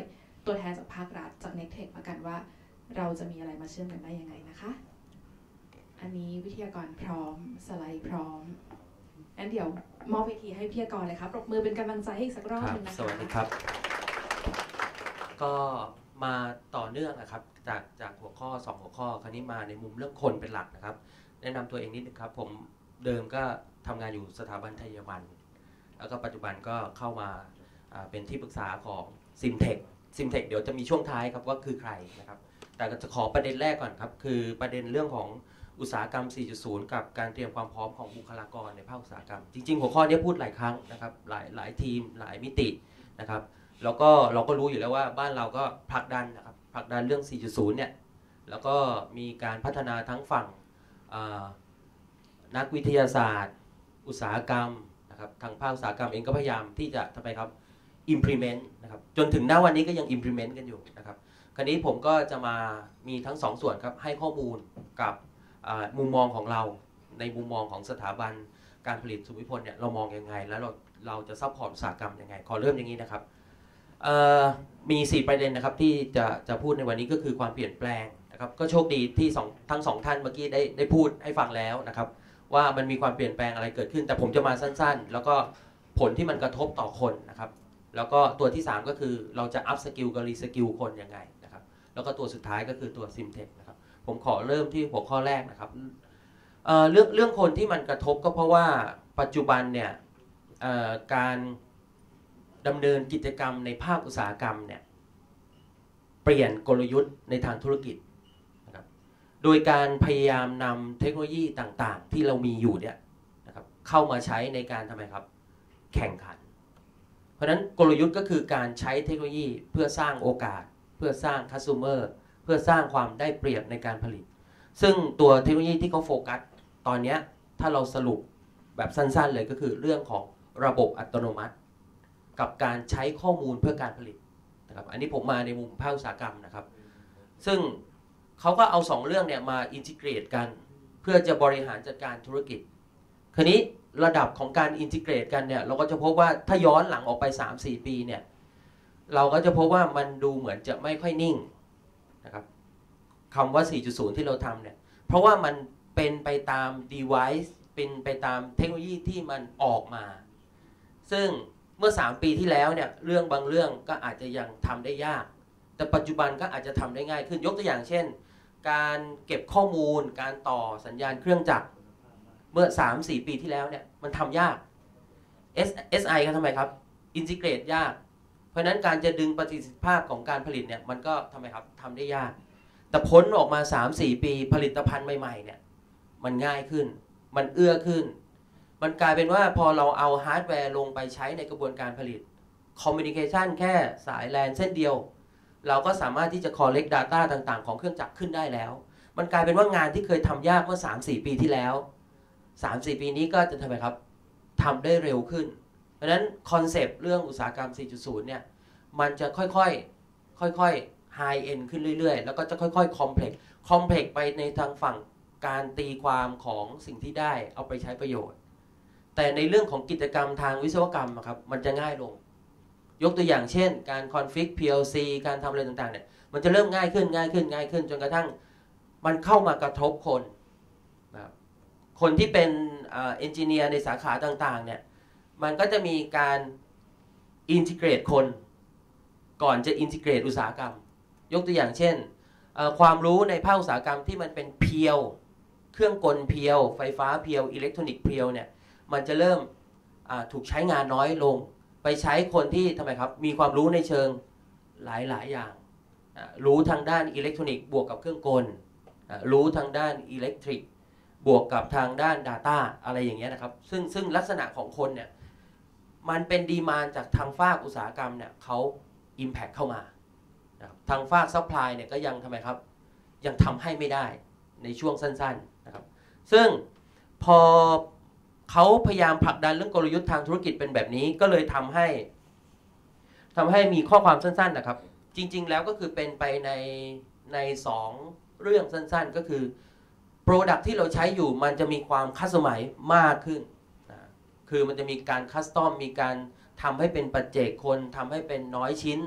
ตัวแทนจากภาครัฐจาก Nectech มากันว่าเราจะมีอะไรมาเชื่อมกันได้ยังไงนะคะอันนี้วิทยากรพร้อมสไลด์พร้อมงั้นเดี๋ยวมอบเวทีให้วิทยากรเลยครับปรบมือเป็นกำลังใจให้อีกสักรอบนึงนะคะสวัสดีครับก็มาต่อเนื่องนะครับจากจากหัวข้อสองหัวข้อคราวนี้มาในมุมเรื่องคนเป็นหลักนะครับแนะนำตัวเองนิดนึงครับผมเดิมก็ทำงานอยู่สถาบันไทยมันแล้วก็ปัจจุบันก็เข้ามาเป็นที่ปรึกษาของ Simtech Simtech เดี๋ยวจะมีช่วงท้ายครับว่าคือใครนะครับแต่จะขอประเด็นแรกก่อนครับคือประเด็นเรื่องของอุตสาหกรรม สี่จุดศูนย์ กับการเตรียมความพร้อมของบุคลากรในภาคอุตสาหกรรมจริงๆหัวข้อนี้พูดหลายครั้งนะครับหลายหลายทีมหลายมิตินะครับแล้วก็เราก็รู้อยู่แล้วว่าบ้านเราก็ผลักดันนะครับผลักดันเรื่อง สี่จุดศูนย์ เนี่ยแล้วก็มีการพัฒนาทั้งฝั่งนักวิทยาศาสตร์อุตสาหกรรมนะครับทางภาคอุตสาหกรรมเองก็พยายามที่จะทำไมครับ implement นะครับจนถึงณวันนี้ก็ยัง implement กันอยู่นะครับคราวนี้ผมก็จะมามีทั้งสองส่วนครับให้ข้อมูลกับมุมมองของเราในมุมมองของสถาบันการผลิตสุวิพลเนี่ยเรามองยังไงแล้วเราเราจะซัพพอร์ตอุตสาหกรรมยังไงขอเริ่มอย่างนี้นะครับมีสี่ประเด็นนะครับที่จะจะพูดในวันนี้ก็คือความเปลี่ยนแปลงนะครับก็โชคดีที่สองทั้งสองท่านเมื่อกี้ได้ได้พูดให้ฟังแล้วนะครับว่ามันมีความเปลี่ยนแปลงอะไรเกิดขึ้นแต่ผมจะมาสั้นๆแล้วก็ผลที่มันกระทบต่อคนนะครับแล้วก็ตัวที่สามก็คือเราจะอัพสกิลกับรีสกิลคนยังไงนะครับแล้วก็ตัวสุดท้ายก็คือตัว Simtech นะครับผมขอเริ่มที่หัวข้อแรกนะครับ เอ่อ เรื่องเรื่องคนที่มันกระทบก็เพราะว่าปัจจุบันเนี่ยการดำเนินกิจกรรมในภาคอุตสาหกรรมเนี่ยเปลี่ยนกลยุทธ์ในทางธุรกิจนะครับโดยการพยายามนำเทคโนโลยีต่างๆที่เรามีอยู่เนี่ยนะครับเข้ามาใช้ในการทำไมครับแข่งขันเพราะฉะนั้นกลยุทธ์ก็คือการใช้เทคโนโลยีเพื่อสร้างโอกาสเพื่อสร้างคัสซูเมอร์เพื่อสร้างความได้เปรียบในการผลิตซึ่งตัวเทคโนโลยีที่เขาโฟกัสตอนนี้ถ้าเราสรุปแบบสั้นๆเลยก็คือเรื่องของระบบอัตโนมัติกับการใช้ข้อมูลเพื่อการผลิตนะครับอันนี้ผมมาในมุมภาคอุตสาหกรรมนะครับซึ่งเขาก็เอาสองเรื่องเนี่ยมาอินทิเกรตกันเพื่อจะบริหารจัดการธุรกิจคราวนี้ระดับของการอินทิเกรตกันเนี่ยเราก็จะพบว่าถ้าย้อนหลังออกไป สามถึงสี่ ปีเนี่ยเราก็จะพบว่ามันดูเหมือนจะไม่ค่อยนิ่งนะครับคำว่า สี่จุดศูนย์ ที่เราทำเนี่ยเพราะว่ามันเป็นไปตาม device เป็นไปตามเทคโนโลยีที่มันออกมาซึ่งเมื่อสามปีที่แล้วเนี่ยเรื่องบางเรื่องก็อาจจะยังทำได้ยากแต่ปัจจุบันก็อาจจะทำได้ง่ายขึ้นยกตัวอย่างเช่นการเก็บข้อมูลการต่อสัญญาณเครื่องจักรเมื่อ สามถึงสี่ ปีที่แล้วเนี่ยมันทำยาก เอส ไอ ก็ทำไมครับอินทิเกรตยากเพราะนั้นการจะดึงประสิทธิภาพของการผลิตเนี่ยมันก็ทำไมครับทำได้ยากแต่พ้นออกมา สามถึงสี่ ปีผลิตภัณฑ์ใหม่ๆเนี่ยมันง่ายขึ้นมันเอื้อขึ้นมันกลายเป็นว่าพอเราเอาฮาร์ดแวร์ลงไปใช้ในกระบวนการผลิตคอมมิวนิเคชันแค่สายแลนเส้นเดียวเราก็สามารถที่จะ collect data ต่างๆของเครื่องจักรขึ้นได้แล้วมันกลายเป็นว่างานที่เคยทำยากเมื่อ สามถึงสี่ ปีที่แล้ว สามถึงสี่ ปีนี้ก็จะทำไมครับทำได้เร็วขึ้นเพราะฉะนั้นคอนเซปต์เรื่องอุตสาหกรรม สี่จุดศูนย์ เนี่ยมันจะค่อยๆค่อยๆ high end ขึ้นเรื่อยๆแล้วก็จะค่อยๆ complex complex ไปในทางฝั่งการตีความของสิ่งที่ได้เอาไปใช้ประโยชน์แต่ในเรื่องของกิจกรรมทางวิศวกรรมครับมันจะง่ายลงยกตัวอย่างเช่นการ config พี แอล ซี การทำอะไรต่างๆเนี่ยมันจะเริ่มง่ายขึ้นง่ายขึ้นง่ายขึ้นจนกระทั่งมันเข้ามากระทบคนนะครับคนที่เป็นเอนจิเนียร์ในสาขาต่างๆเนี่ยมันก็จะมีการอินทิเกรตคนก่อนจะอินทิเกรตอุตสาหกรรมยกตัวอย่างเช่นความรู้ในภาคอุตสาหกรรมที่มันเป็นเพียวเครื่องกลเพียวไฟฟ้าเพียวอิเล็กทรอนิกส์เพียวเนี่ยมันจะเริ่มถูกใช้งานน้อยลงไปใช้คนที่ทำไมครับมีความรู้ในเชิงหลายๆอย่างรู้ทางด้านอิเล็กทรอนิกส์บวกกับเครื่องกลรู้ทางด้านอิเล็กทริกบวกกับทางด้าน Data อะไรอย่างเงี้ยนะครับซึ่งซึ่งลักษณะของคนเนี่ยมันเป็นดีมานด์จากทางภาคอุตสาหกรรมเนี่ยเขา Impact เข้ามาทางภาคซัพพลายเนี่ยก็ยังทำไมครับยังทำให้ไม่ได้ในช่วงสั้นๆนะครับซึ่งพอเขาพยายามผลักดันเรื่องกลยุทธ์ทางธุรกิจเป็นแบบนี้ก็เลยทำให้ทำให้มีข้อความสั้นๆนะครับจริงๆแล้วก็คือเป็นไปในในสองเรื่องสั้นๆก็คือ Product ที่เราใช้อยู่มันจะมีความคัสตอมไมซ์มากขึ้นนะคือมันจะมีการคัสตอมมีการทำให้เป็นปัจเจกคนทำให้เป็นน้อยชิ้น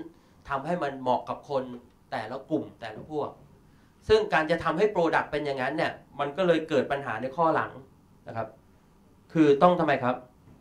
ทำให้มันเหมาะกับคนแต่ละกลุ่มแต่ละพวกซึ่งการจะทำให้โปรดักต์เป็นอย่างนั้นเนี่ยมันก็เลยเกิดปัญหาในข้อหลังนะครับคือต้องทำไมครับ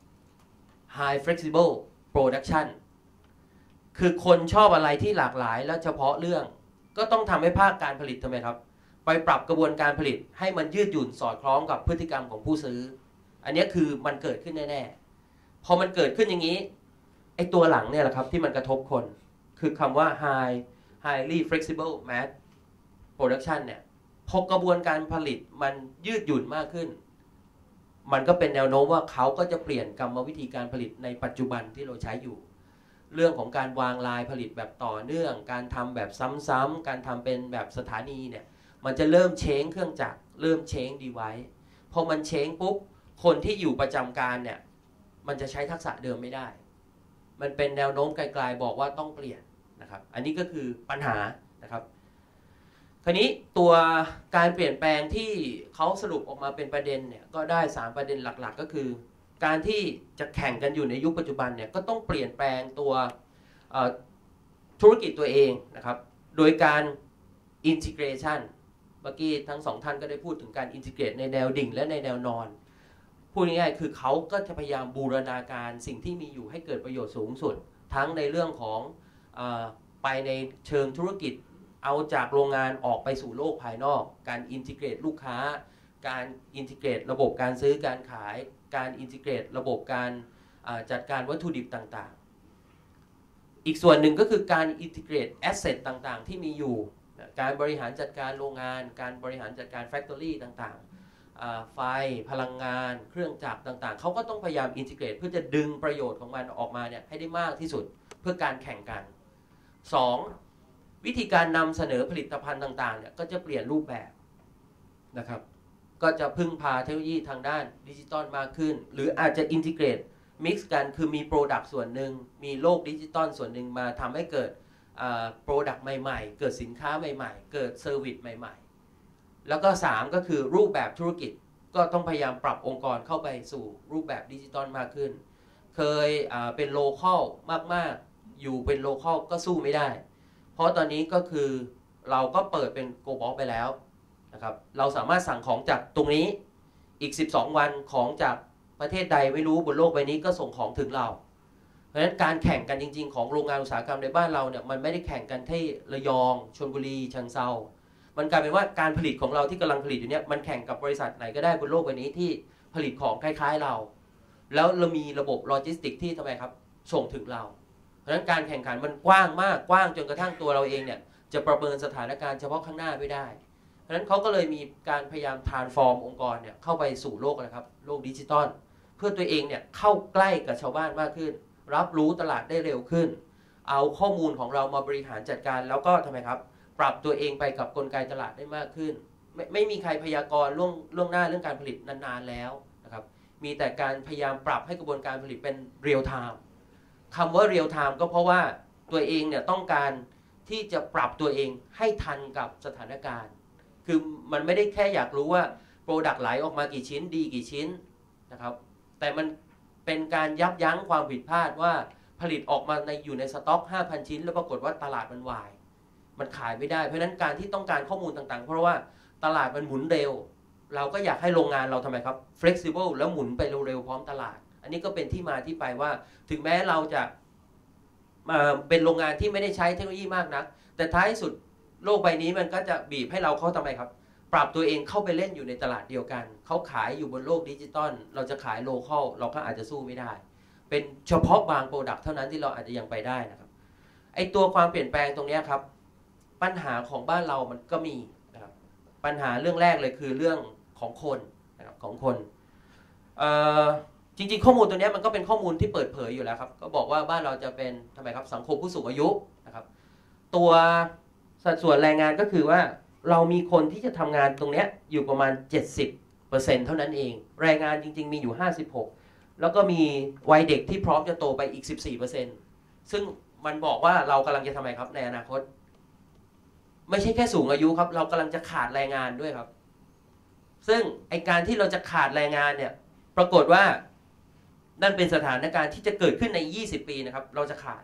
high flexible production คือคนชอบอะไรที่หลากหลายและเฉพาะเรื่องก็ต้องทำให้ภาคการผลิตทำไมครับไปปรับกระบวนการผลิตให้มันยืดหยุ่นสอดคล้องกับพฤติกรรมของผู้ซื้ออันนี้คือมันเกิดขึ้นแน่ๆพอมันเกิดขึ้นอย่างนี้ไอ้ตัวหลังเนี่ยแหละครับที่มันกระทบคนคือคำว่า high highly flexible mass production เนี่ยพอกระบวนการผลิตมันยืดหยุ่นมากขึ้นมันก็เป็นแนวโน้มว่าเขาก็จะเปลี่ยนกรรมวิธีการผลิตในปัจจุบันที่เราใช้อยู่เรื่องของการวางลายผลิตแบบต่อเนื่องการทำแบบซ้ำๆการทำเป็นแบบสถานีเนี่ยมันจะเริ่มเช้งเครื่องจักรเริ่มเช้งดีไว้พอมันเช้งปุ๊บคนที่อยู่ประจำการเนี่ยมันจะใช้ทักษะเดิมไม่ได้มันเป็นแนวโน้มไกลๆบอกว่าต้องเปลี่ยนนะครับอันนี้ก็คือปัญหานะครับคราวนี้ตัวการเปลี่ยนแปลงที่เขาสรุปออกมาเป็นประเด็นเนี่ยก็ได้สามประเด็นหลักๆก็คือการที่จะแข่งกันอยู่ในยุคปัจจุบันเนี่ยก็ต้องเปลี่ยนแปลงตัวธุรกิจตัวเองนะครับโดยการ integration เมื่อกี้ทั้งสองท่านก็ได้พูดถึงการ integrate ในแนวดิ่งและในแนวนอนพูดง่ายๆคือเขาก็จะพยายามบูรณาการสิ่งที่มีอยู่ให้เกิดประโยชน์สูงสุดทั้งในเรื่องของเอ่อไปในเชิงธุรกิจเอาจากโรงงานออกไปสู่โลกภายนอกการอินทิเกรตลูกค้าการอินทิเกรตระบบการซื้อการขายการอินทิเกรตระบบการจัดการวัตถุดิบต่างๆอีกส่วนหนึ่งก็คือการอินทิเกรตแอสเซทต่างๆที่มีอยู่การบริหารจัดการโรงงานการบริหารจัดการแฟคทอรี่ต่างๆไฟพลังงานเครื่องจักรต่างๆเขาก็ต้องพยายามอินทิเกรตเพื่อจะดึงประโยชน์ของมันออกมาเนี่ยให้ได้มากที่สุดเพื่อการแข่งกันสองวิธีการนำเสนอผลิตภัณฑ์ต่างๆเนี่ยก็จะเปลี่ยนรูปแบบนะครับก็จะพึ่งพาเทคโนโลยีทางด้านดิจิตอลมากขึ้นหรืออาจจะอินทิเกรตมิกซ์กันคือมีโปรดักต์ส่วนหนึ่งมีโลกดิจิตอลส่วนหนึ่งมาทำให้เกิดโปรดักต์ใหม่ๆเกิดสินค้าใหม่ๆเกิดเซอร์วิสใหม่ๆแล้วก็สามก็คือรูปแบบธุรกิจก็ต้องพยายามปรับองค์กรเข้าไปสู่รูปแบบดิจิตอลมากขึ้นเคยเป็นโลคอลมากๆอยู่เป็นโลคอลก็สู้ไม่ได้เพราะตอนนี้ก็คือเราก็เปิดเป็น global ไปแล้วนะครับเราสามารถสั่งของจากตรงนี้อีกสิบสองวันของจากประเทศใดไม่รู้บนโลกใบนี้ก็ส่งของถึงเราเพราะฉะนั้นการแข่งกันจริงๆของโรงงานอุตสาหกรรมในบ้านเราเนี่ยมันไม่ได้แข่งกันที่ระยองชลบุรีเชียงเทรามันกลายเป็นว่าการผลิตของเราที่กำลังผลิตอยู่เนี่ยมันแข่งกับบริษัทไหนก็ได้บนโลกใบนี้ที่ผลิตของคล้ายๆเราแล้วเรามีระบบโลจิสติกที่ทำไมครับส่งถึงเราเพราะฉะนั้นการแข่งขันมันกว้างมากกว้างจนกระทั่งตัวเราเองเนี่ยจะประเมินสถานการณ์เฉพาะข้างหน้าไม่ได้เพราะฉะนั้นเขาก็เลยมีการพยายาม transform องค์กรเนี่ยเข้าไปสู่โลกนะครับโลกดิจิตอลเพื่อตัวเองเนี่ยเข้าใกล้กับชาวบ้านมากขึ้นรับรู้ตลาดได้เร็วขึ้นเอาข้อมูลของเรามาบริหารจัดการแล้วก็ทำไมครับปรับตัวเองไปกับกลไกตลาดได้มากขึ้นไม่ไม่มีใครพยากรณ์ล่วงล่วงหน้าเรื่องการผลิตนานๆแล้วนะครับมีแต่การพยายามปรับให้กระบวนการผลิตเป็นเรียลไทม์คำว่าเรียลไทม์ก็เพราะว่าตัวเองเนี่ยต้องการที่จะปรับตัวเองให้ทันกับสถานการณ์คือมันไม่ได้แค่อยากรู้ว่าโปรดักต์ไหลออกมากี่ชิ้นดีกี่ชิ้นนะครับแต่มันเป็นการยับยั้งความผิดพลาดว่าผลิตออกมาในอยู่ในสต็อก ห้าพัน ชิ้นแล้วปรากฏว่าตลาดมันวายมันขายไม่ได้เพราะฉะนั้นการที่ต้องการข้อมูลต่างๆเพราะว่าตลาดมันหมุนเร็วเราก็อยากให้โรงงานเราทำไมครับ flexible แล้วหมุนไปเร็วๆพร้อมตลาดอันนี้ก็เป็นที่มาที่ไปว่าถึงแม้เราจะมาเป็นโรงงานที่ไม่ได้ใช้เทคโนโลยีมากนักแต่ท้ายสุดโลกใบนี้มันก็จะบีบให้เราเข้าทำไมครับปรับตัวเองเข้าไปเล่นอยู่ในตลาดเดียวกันเขาขายอยู่บนโลกดิจิตอลเราจะขายโลคอลเราก็อาจจะสู้ไม่ได้เป็นเฉพาะบางโปรดักต์เท่านั้นที่เราอาจจะยังไปได้นะครับไอตัวความเปลี่ยนแปลงตรงนี้ครับปัญหาของบ้านเรามันก็มีนะครับปัญหาเรื่องแรกเลยคือเรื่องของคนนะครับของคนเอ่อจริงๆข้อมูลตัวนี้มันก็เป็นข้อมูลที่เปิดเผยอยู่แล้วครับก็บอกว่าบ้านเราจะเป็นทำไมครับสังคมผู้สูงอายุนะครับตัวสัดส่วนแรงงานก็คือว่าเรามีคนที่จะทำงานตรงนี้อยู่ประมาณ เจ็ดสิบเปอร์เซ็นต์ เท่านั้นเองแรงงานจริงๆมีอยู่ห้าสิบหกแล้วก็มีวัยเด็กที่พร้อมจะโตไปอีก สิบสี่เปอร์เซ็นต์ ซึ่งมันบอกว่าเรากำลังจะทำไมครับในอนาคตไม่ใช่แค่สูงอายุครับเรากำลังจะขาดแรงงานด้วยครับซึ่งไอการที่เราจะขาดแรงงานเนี่ยปรากฏว่านั่นเป็นสถานการณ์ที่จะเกิดขึ้นในยี่สิบปีนะครับเราจะขาด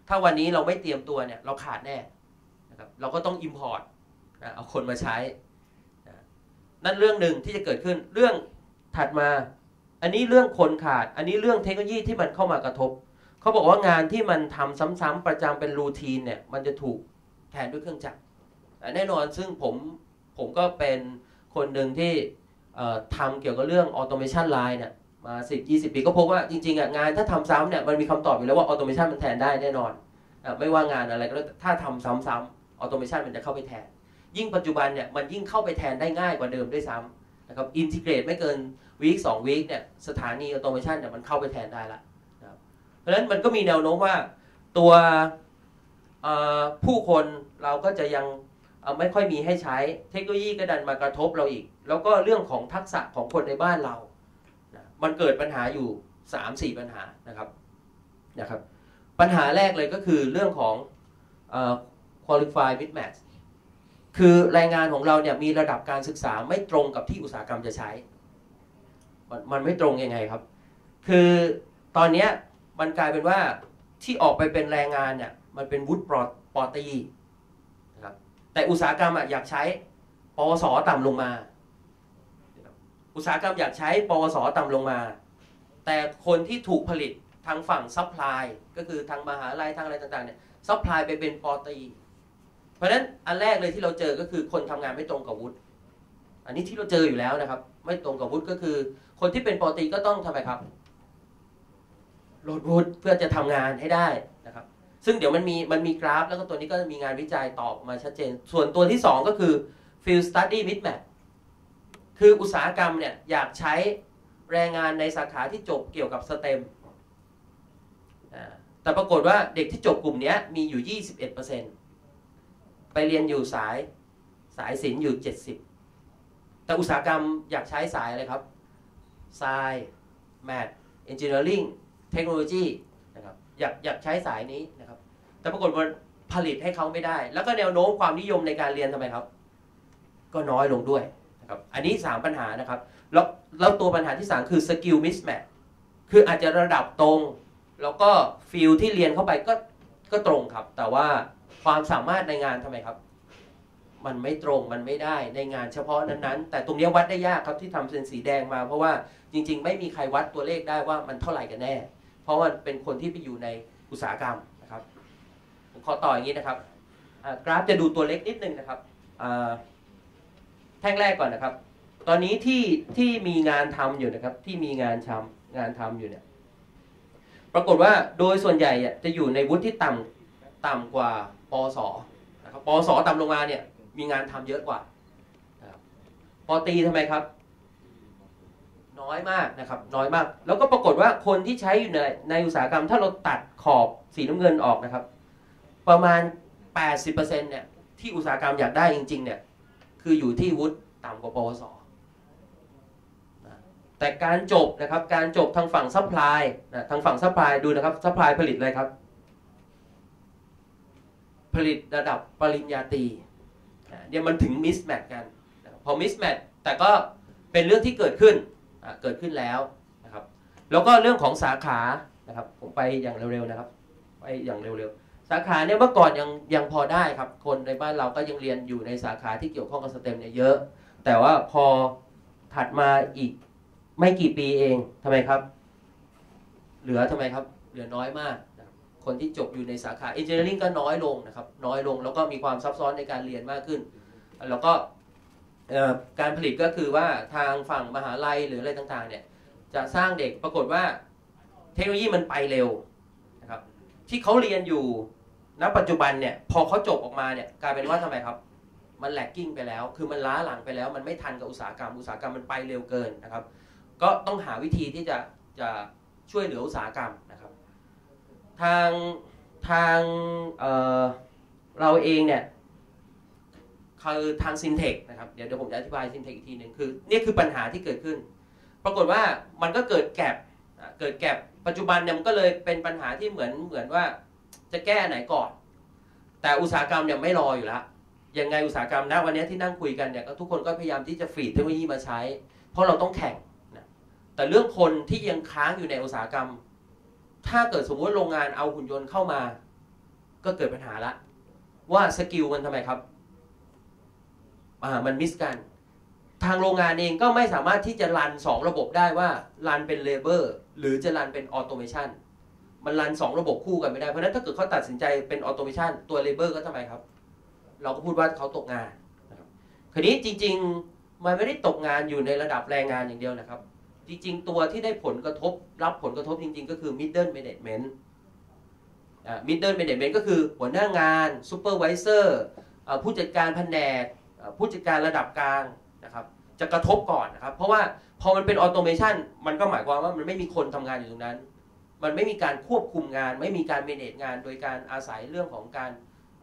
ถ้าวันนี้เราไม่เตรียมตัวเนี่ยเราขาดแน่นะครับเราก็ต้อง import นะเอาคนมาใช้นะนั่นเรื่องหนึ่งที่จะเกิดขึ้นเรื่องถัดมาอันนี้เรื่องคนขาดอันนี้เรื่องเทคโนโลยีที่มันเข้ามากระทบเขาบอกว่างานที่มันทำซ้ำๆประจำเป็นรูทีนเนี่ยมันจะถูกแทนด้วยเครื่องจักรแน่นอนซึ่งผมผมก็เป็นคนหนึ่งที่ทำเกี่ยวกับเรื่อง automation line เนี่ยมาสิบ ยี่สิบปีก็พบว่าจริงๆอ่ะงานถ้าทำซ้ำเนี่ยมันมีคำตอบอยู่แล้วว่า automation มันแทนได้แน่นอนไม่ว่างานอะไรก็แล้วถ้าทำซ้ำๆ automation มันจะเข้าไปแทนยิ่งปัจจุบันเนี่ยมันยิ่งเข้าไปแทนได้ง่ายกว่าเดิมด้วยซ้ำนะครับ integrate ไม่เกินวีคสองวีคเนี่ยสถานี automation เนี่ยมันเข้าไปแทนได้ละนะครับเพราะฉะนั้นมันก็มีแนวโน้มว่าตัวผู้คนเราก็จะยังไม่ค่อยมีให้ใช้เทคโนโลยีก็ดันมากระทบเราอีกแล้วก็เรื่องของทักษะของคนในบ้านเรานะมันเกิดปัญหาอยู่ สามสี่ ปัญหานะครับนะครับปัญหาแรกเลยก็คือเรื่องของเอ่อ qualified mismatch คือแรงงานของเราเนี่ยมีระดับการศึกษาไม่ตรงกับที่อุตสาหกรรมจะใช้มันมันไม่ตรงยังไงครับคือตอนนี้มันกลายเป็นว่าที่ออกไปเป็นแรงงานเนี่ยมันเป็นวุฒิปอตรีนะครับแต่อุตสาหกรรมอยากใช้ปวสต่ำลงมาอุตสาหกรรมอยากใช้ปวสต่ำลงมาแต่คนที่ถูกผลิตทางฝั่งซัพพลายก็คือทางมหาลัยทางอะไรต่างๆเนี่ยซัพพลายไปเป็นปอตรีเพราะฉะนั้นอันแรกเลยที่เราเจอก็คือคนทำงานไม่ตรงกับวุฒิอันนี้ที่เราเจออยู่แล้วนะครับไม่ตรงกับวุฒิก็คือคนที่เป็นปอตรีก็ต้องทำไมครับโหลดวุฒิเพื่อจะทำงานให้ได้นะครับซึ่งเดี๋ยวมันมีมันมีกราฟแล้วก็ตัวนี้ก็มีงานวิจัยตอบมาชัดเจนส่วนตัวที่สองก็คือ field study mismatch คืออุตสาหกรรมเนี่ยอยากใช้แรงงานในสาขาที่จบเกี่ยวกับสเต็มแต่ปรากฏว่าเด็กที่จบกลุ่มนี้มีอยู่ ยี่สิบเอ็ดเปอร์เซ็นต์ ไปเรียนอยู่สายสายศิลป์อยู่ เจ็ดสิบ แต่อุตสาหกรรมอยากใช้สายอะไรครับ Science Math Engineering Technology นะครับอยากอยากใช้สายนี้นะครับแต่ปรากฏว่าผลิตให้เขาไม่ได้แล้วก็แนวโน้มความนิยมในการเรียนทำไมครับก็น้อยลงด้วยนะครับอันนี้สามปัญหานะครับแล้วแล้วตัวปัญหาที่สามคือ Skill Mismatch คืออาจจะระดับตรงแล้วก็ฟิลที่เรียนเข้าไปก็ก็ตรงครับแต่ว่าความสามารถในงานทำไมครับมันไม่ตรงมันไม่ได้ในงานเฉพาะนั้นๆแต่ตรงนี้วัดได้ยากครับที่ทำเป็นสีแดงมาเพราะว่าจริงๆไม่มีใครวัดตัวเลขได้ว่ามันเท่าไหร่กันแน่เพราะว่าเป็นคนที่ไปอยู่ในอุตสาหกรรมนะครับผมขอต่ออย่างนี้นะครับกราฟจะดูตัวเล็กนิดนึงนะครับแท่งแรกก่อนนะครับตอนนี้ที่ที่มีงานทำอยู่นะครับที่มีงานทำงานทำอยู่เนี่ยปรากฏว่าโดยส่วนใหญ่จะอยู่ในวุฒิที่ต่ำต่ำกว่าปวสนะครับปวสต่ำลงมาเนี่ยมีงานทำเยอะกว่าปอตรีทำไมครับน้อยมากนะครับน้อยมากแล้วก็ปรากฏว่าคนที่ใช้อยู่ในในอุตสาหกรรมถ้าเราตัดขอบสีน้ำเงินออกนะครับประมาณ แปดสิบเปอร์เซ็นต์ เนี่ยที่อุตสาหกรรมอยากได้จริงๆเนี่ยคืออยู่ที่วุฒิต่ำกว่าปวสแต่การจบนะครับการจบทางฝั่งซัพพลายนะทางฝั่งซัพพลายดูนะครับซัพพลายผลิตอะไรครับผลิตระดับปริญญาตรีเนี่ยมันถึงมิสแมทกันพอมิสแมทแต่ก็เป็นเรื่องที่เกิดขึ้นเกิดขึ้นแล้วนะครับแล้วก็เรื่องของสาขานะครับผมไปอย่างเร็วๆนะครับไปอย่างเร็วๆสาขาเนี่ยเมื่อก่อนยังยังพอได้ครับคนในบ้านเราก็ยังเรียนอยู่ในสาขาที่เกี่ยวข้องกับสเต็มเนี่ยเยอะแต่ว่าพอถัดมาอีกไม่กี่ปีเองทำไมครับเหลือทำไมครับเหลือน้อยมากนะคนที่จบอยู่ในสาขา Engineering ก็น้อยลงนะครับน้อยลงแล้วก็มีความซับซ้อนในการเรียนมากขึ้นแล้วก็การผลิตก็คือว่าทางฝั่งมหาลัยหรืออะไรต่างๆเนี่ยจะสร้างเด็กปรากฏว่าเทคโนโลยีมันไปเร็วนะครับที่เขาเรียนอยู่ณปัจจุบันเนี่ยพอเขาจบออกมาเนี่ยกลายเป็นว่าทำไมครับมันแลกกิ้งไปแล้วคือมันล้าหลังไปแล้วมันไม่ทันกับอุตสาหกรรมอุตสาหกรรมมันไปเร็วเกินนะครับก็ต้องหาวิธีที่จะจะช่วยเหลืออุตสาหกรรมนะครับทางทางเอ่อเราเองเนี่ยคือทางซินเทคนะครับเดี๋ยวเดี๋ยวผมจะอธิบายซินเทคอีกทีหนึ่งคือนี่คือปัญหาที่เกิดขึ้นปรากฏว่ามันก็เกิดแกปเกิดแกปปัจจุบันเนี่ยมันก็เลยเป็นปัญหาที่เหมือนเหมือนว่าจะแก้ไหนก่อนแต่อุตสาหกรรมเนี่ยไม่รออยู่แล้วยังไงอุตสาหกรรมนะวันนี้ที่นั่งคุยกันเนี่ยทุกคนก็พยายามที่จะฟีดเทคโนโลยีมาใช้เพราะเราต้องแข่งนะแต่เรื่องคนที่ยังค้างอยู่ในอุตสาหกรรมถ้าเกิดสมมติโรงงานเอาหุ่นยนต์เข้ามาก็เกิดปัญหาละว่าสกิลมันทำไมครับอ่ามันมิสกันทางโรงงานเองก็ไม่สามารถที่จะรันสองระบบได้ว่ารันเป็นเลเบอร์หรือจะรันเป็นออโตเมชันมันรันสองระบบคู่กันไม่ได้เพราะฉะนั้นถ้าเกิดเขาตัดสินใจเป็นออโตเมชันตัวเลเบอร์ก็ทำไมครับเราก็พูดว่าเขาตกงานนะครับคราวนี้จริงๆมันไม่ได้ตกงานอยู่ในระดับแรงงานอย่างเดียวนะครับจริงๆตัวที่ได้ผลกระทบรับผลกระทบจริงๆก็คือ middle management อ่า middle management ก็คือหัวหน้างาน supervisor ผู้จัดการแผนกผู้จัดการระดับกลางนะครับจะกระทบก่อนนะครับเพราะว่าพอมันเป็นออโตเมชันมันก็หมายความว่ามันไม่มีคนทำงานอยู่ตรงนั้นมันไม่มีการควบคุมงานไม่มีการ manage งานโดยการอาศัยเรื่องของการ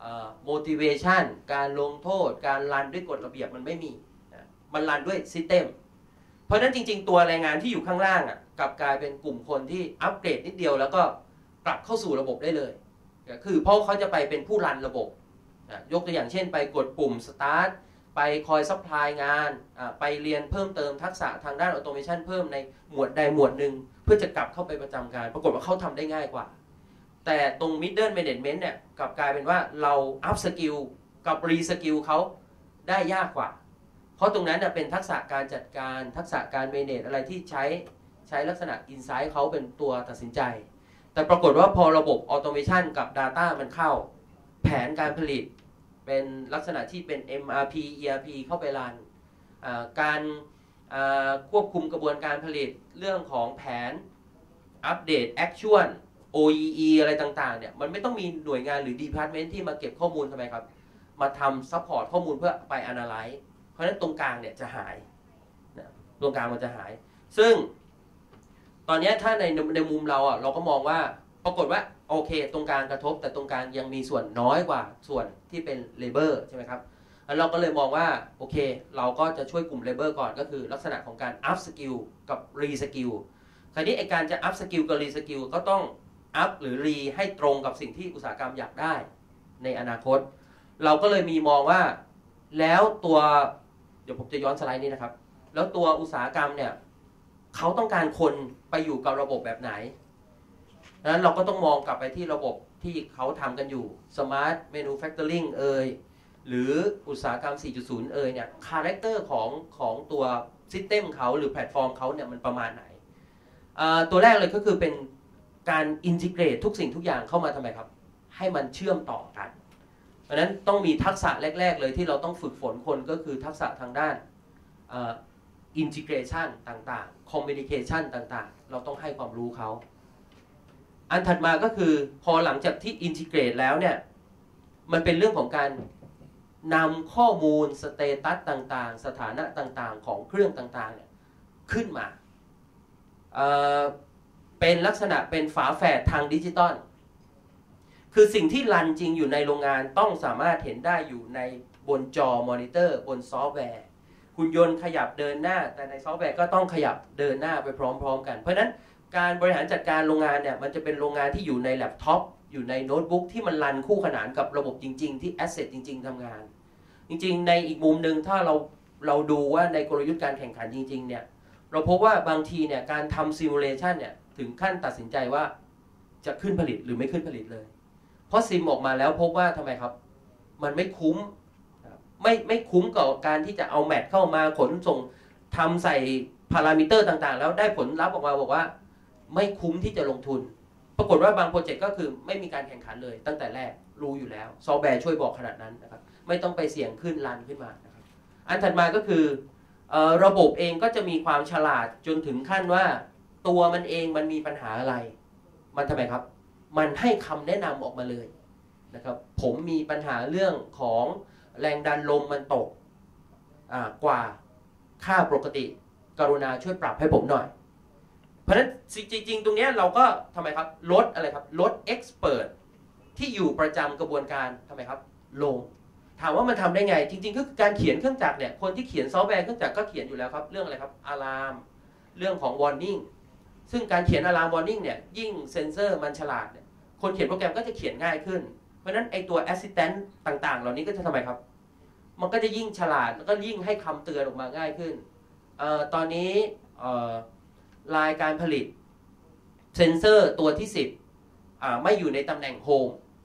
motivation การลงโทษการรันด้วยกฎระเบียบมันไม่มีมันรันด้วย system เพราะฉะนั้นจริงๆตัวแรงงานที่อยู่ข้างล่างอ่ะกลับกลายเป็นกลุ่มคนที่อัปเกรดนิดเดียวแล้วก็กลับเข้าสู่ระบบได้เลยคือเพราะเขาจะไปเป็นผู้รันระบบยกตัวอย่างเช่นไปกดปุ่ม start ไปคอยซัพพลายงานไปเรียนเพิ่มเติมทักษะทางด้านออโตเมชันเพิ่มในหมวดใดหมวดหนึ่งเพื่อจะกลับเข้าไปประจำการปรากฏว่าเขาทำได้ง่ายกว่าแต่ตรง middle management เนี่ยกลับกลายเป็นว่าเรา up skill กับ re skill เขาได้ยากกว่าเพราะตรงนั้นเป็นทักษะการจัดการทักษะการ manage อะไรที่ใช้ใช้ลักษณะ insight เขาเป็นตัวตัดสินใจแต่ปรากฏว่าพอระบบ automation กับ data มันเข้าแผนการผลิตเป็นลักษณะที่เป็น เอ็ม อาร์ พี อี อาร์ พี เข้าไปรันการควบคุมกระบวนการผลิตเรื่องของแผนอัปเดต Action โอ อี อี อะไรต่างๆเนี่ยมันไม่ต้องมีหน่วยงานหรือ Department ที่มาเก็บข้อมูลทำไมครับมาทำ Support ข้อมูลเพื่อไป Analyze เพราะฉะนั้นตรงกลางเนี่ยจะหายตรงกลางมันจะหายซึ่งตอนนี้ถ้าในในมุมเราอ่ะเราก็มองว่าปรากฏว่าโอเคตรงกลางกระทบแต่ตรงกลางยังมีส่วนน้อยกว่าส่วนที่เป็น Labor ใช่ไหมครับแล้วเราก็เลยมองว่าโอเคเราก็จะช่วยกลุ่ม Labor ก่อนก็คือลักษณะของการ Up Skill กับ Re Skill คราวนี้ไอการจะ Up Skill กับ Re Skill ก็ต้อง Up หรือ Re ให้ตรงกับสิ่งที่อุตสาหกรรมอยากได้ในอนาคตเราก็เลยมีมองว่าแล้วตัวเดี๋ยวผมจะย้อนสไลด์นี้นะครับแล้วตัวอุตสาหกรรมเนี่ยเขาต้องการคนไปอยู่กับระบบแบบไหนดังนั้นเราก็ต้องมองกลับไปที่ระบบที่เขาทำกันอยู่ Smart Manufacturing เอ่ยหรืออุตสาหกรรม สี่จุดศูนย์ เอ่ยเนี่ยคาแรคเตอร์ของของตัว System เขาหรือแพลตฟอร์มเขาเนี่ยมันประมาณไหนตัวแรกเลยก็คือเป็นการอินทิเกรตทุกสิ่งทุกอย่างเข้ามาทำไมครับให้มันเชื่อมต่อกันเพราะฉะนั้นต้องมีทักษะแรกๆเลยที่เราต้องฝึกฝนคนก็คือทักษะทางด้านอินทิเกรชันต่างๆคอมมิวนิเคชันต่างๆเราต้องให้ความรู้เขาอันถัดมาก็คือพอหลังจากที่อินทิเกรตแล้วเนี่ยมันเป็นเรื่องของการนำข้อมูลสเตตัสต่างๆสถานะต่างๆของเครื่องต่างๆเนี่ยขึ้นมาเอ่อเป็นลักษณะเป็นฝาแฝดทางดิจิตอลคือสิ่งที่รันจริงอยู่ในโรงงานต้องสามารถเห็นได้อยู่ในบนจอมอนิเตอร์บนซอฟต์แวร์หุ่นยนต์ขยับเดินหน้าแต่ในซอฟต์แวร์ก็ต้องขยับเดินหน้าไปพร้อมๆกันเพราะฉะนั้นการบริหารจัดการโรงงานเนี่ยมันจะเป็นโรงงานที่อยู่ในแล็ปท็อปอยู่ในโน้ตบุ๊กที่มันรันคู่ขนานกับระบบจริงๆที่แอสเซทจริงๆทำงานจริงๆในอีกมุมหนึ่งถ้าเราเราดูว่าในกลยุทธ์การแข่งขันจริงๆเนี่ยเราพบว่าบางทีเนี่ยการทำซิมูเลชันเนี่ยถึงขั้นตัดสินใจว่าจะขึ้นผลิตหรือไม่ขึ้นผลิตเลยเพราะซิมออกมาแล้วพบว่าทำไมครับมันไม่คุ้มไม่ไม่คุ้มกับการที่จะเอาแมทเข้ามาขนส่งทำใส่พารามิเตอร์ต่างๆแล้วได้ผลลัพธ์ออกมาบอกว่าไม่คุ้มที่จะลงทุนปรากฏว่าบางโปรเจกต์ก็คือไม่มีการแข่งขันเลยตั้งแต่แรกรู้อยู่แล้วซอฟต์แวร์ช่วยบอกขนาดนั้นนะครับไม่ต้องไปเสี่ยงขึ้นรันขึ้นมานะครับอันถัดมาก็คือระบบเองก็จะมีความฉลาดจนถึงขั้นว่าตัวมันเองมันมีปัญหาอะไรมันทำไมครับมันให้คำแนะนำออกมาเลยนะครับผมมีปัญหาเรื่องของแรงดันลมมันตกกว่าค่าปกติกรุณาช่วยปรับให้ผมหน่อยเพราะฉะนั้นจริงๆตรงนี้เราก็ทำไมครับลดอะไรครับลดเอ็กซ์เพรสที่อยู่ประจำกระบวนการทำไมครับลงถามว่ามันทำได้ไงจริงๆก็คือการเขียนเครื่องจักรเนี่ยคนที่เขียนซอฟต์แวร์เครื่องจักรก็เขียนอยู่แล้วครับเรื่องอะไรครับอะลามเรื่องของ warning ซึ่งการเขียนอะลาม warning เนี่ยยิ่งเซนเซอร์มันฉลาดเนี่ยคนเขียนโปรแกรมก็จะเขียนง่ายขึ้นเพราะฉะนั้นไอตัว assistant ต่างๆเหล่านี้ก็จะทำไมครับมันก็จะยิ่งฉลาดแล้วก็ยิ่งให้คำเตือนออกมาง่ายขึ้นเอ่อตอนนี้เอ่อรายการผลิตเซนเซอร์ตัวที่สิบอ่าไม่อยู่ในตำแหน่งโฮม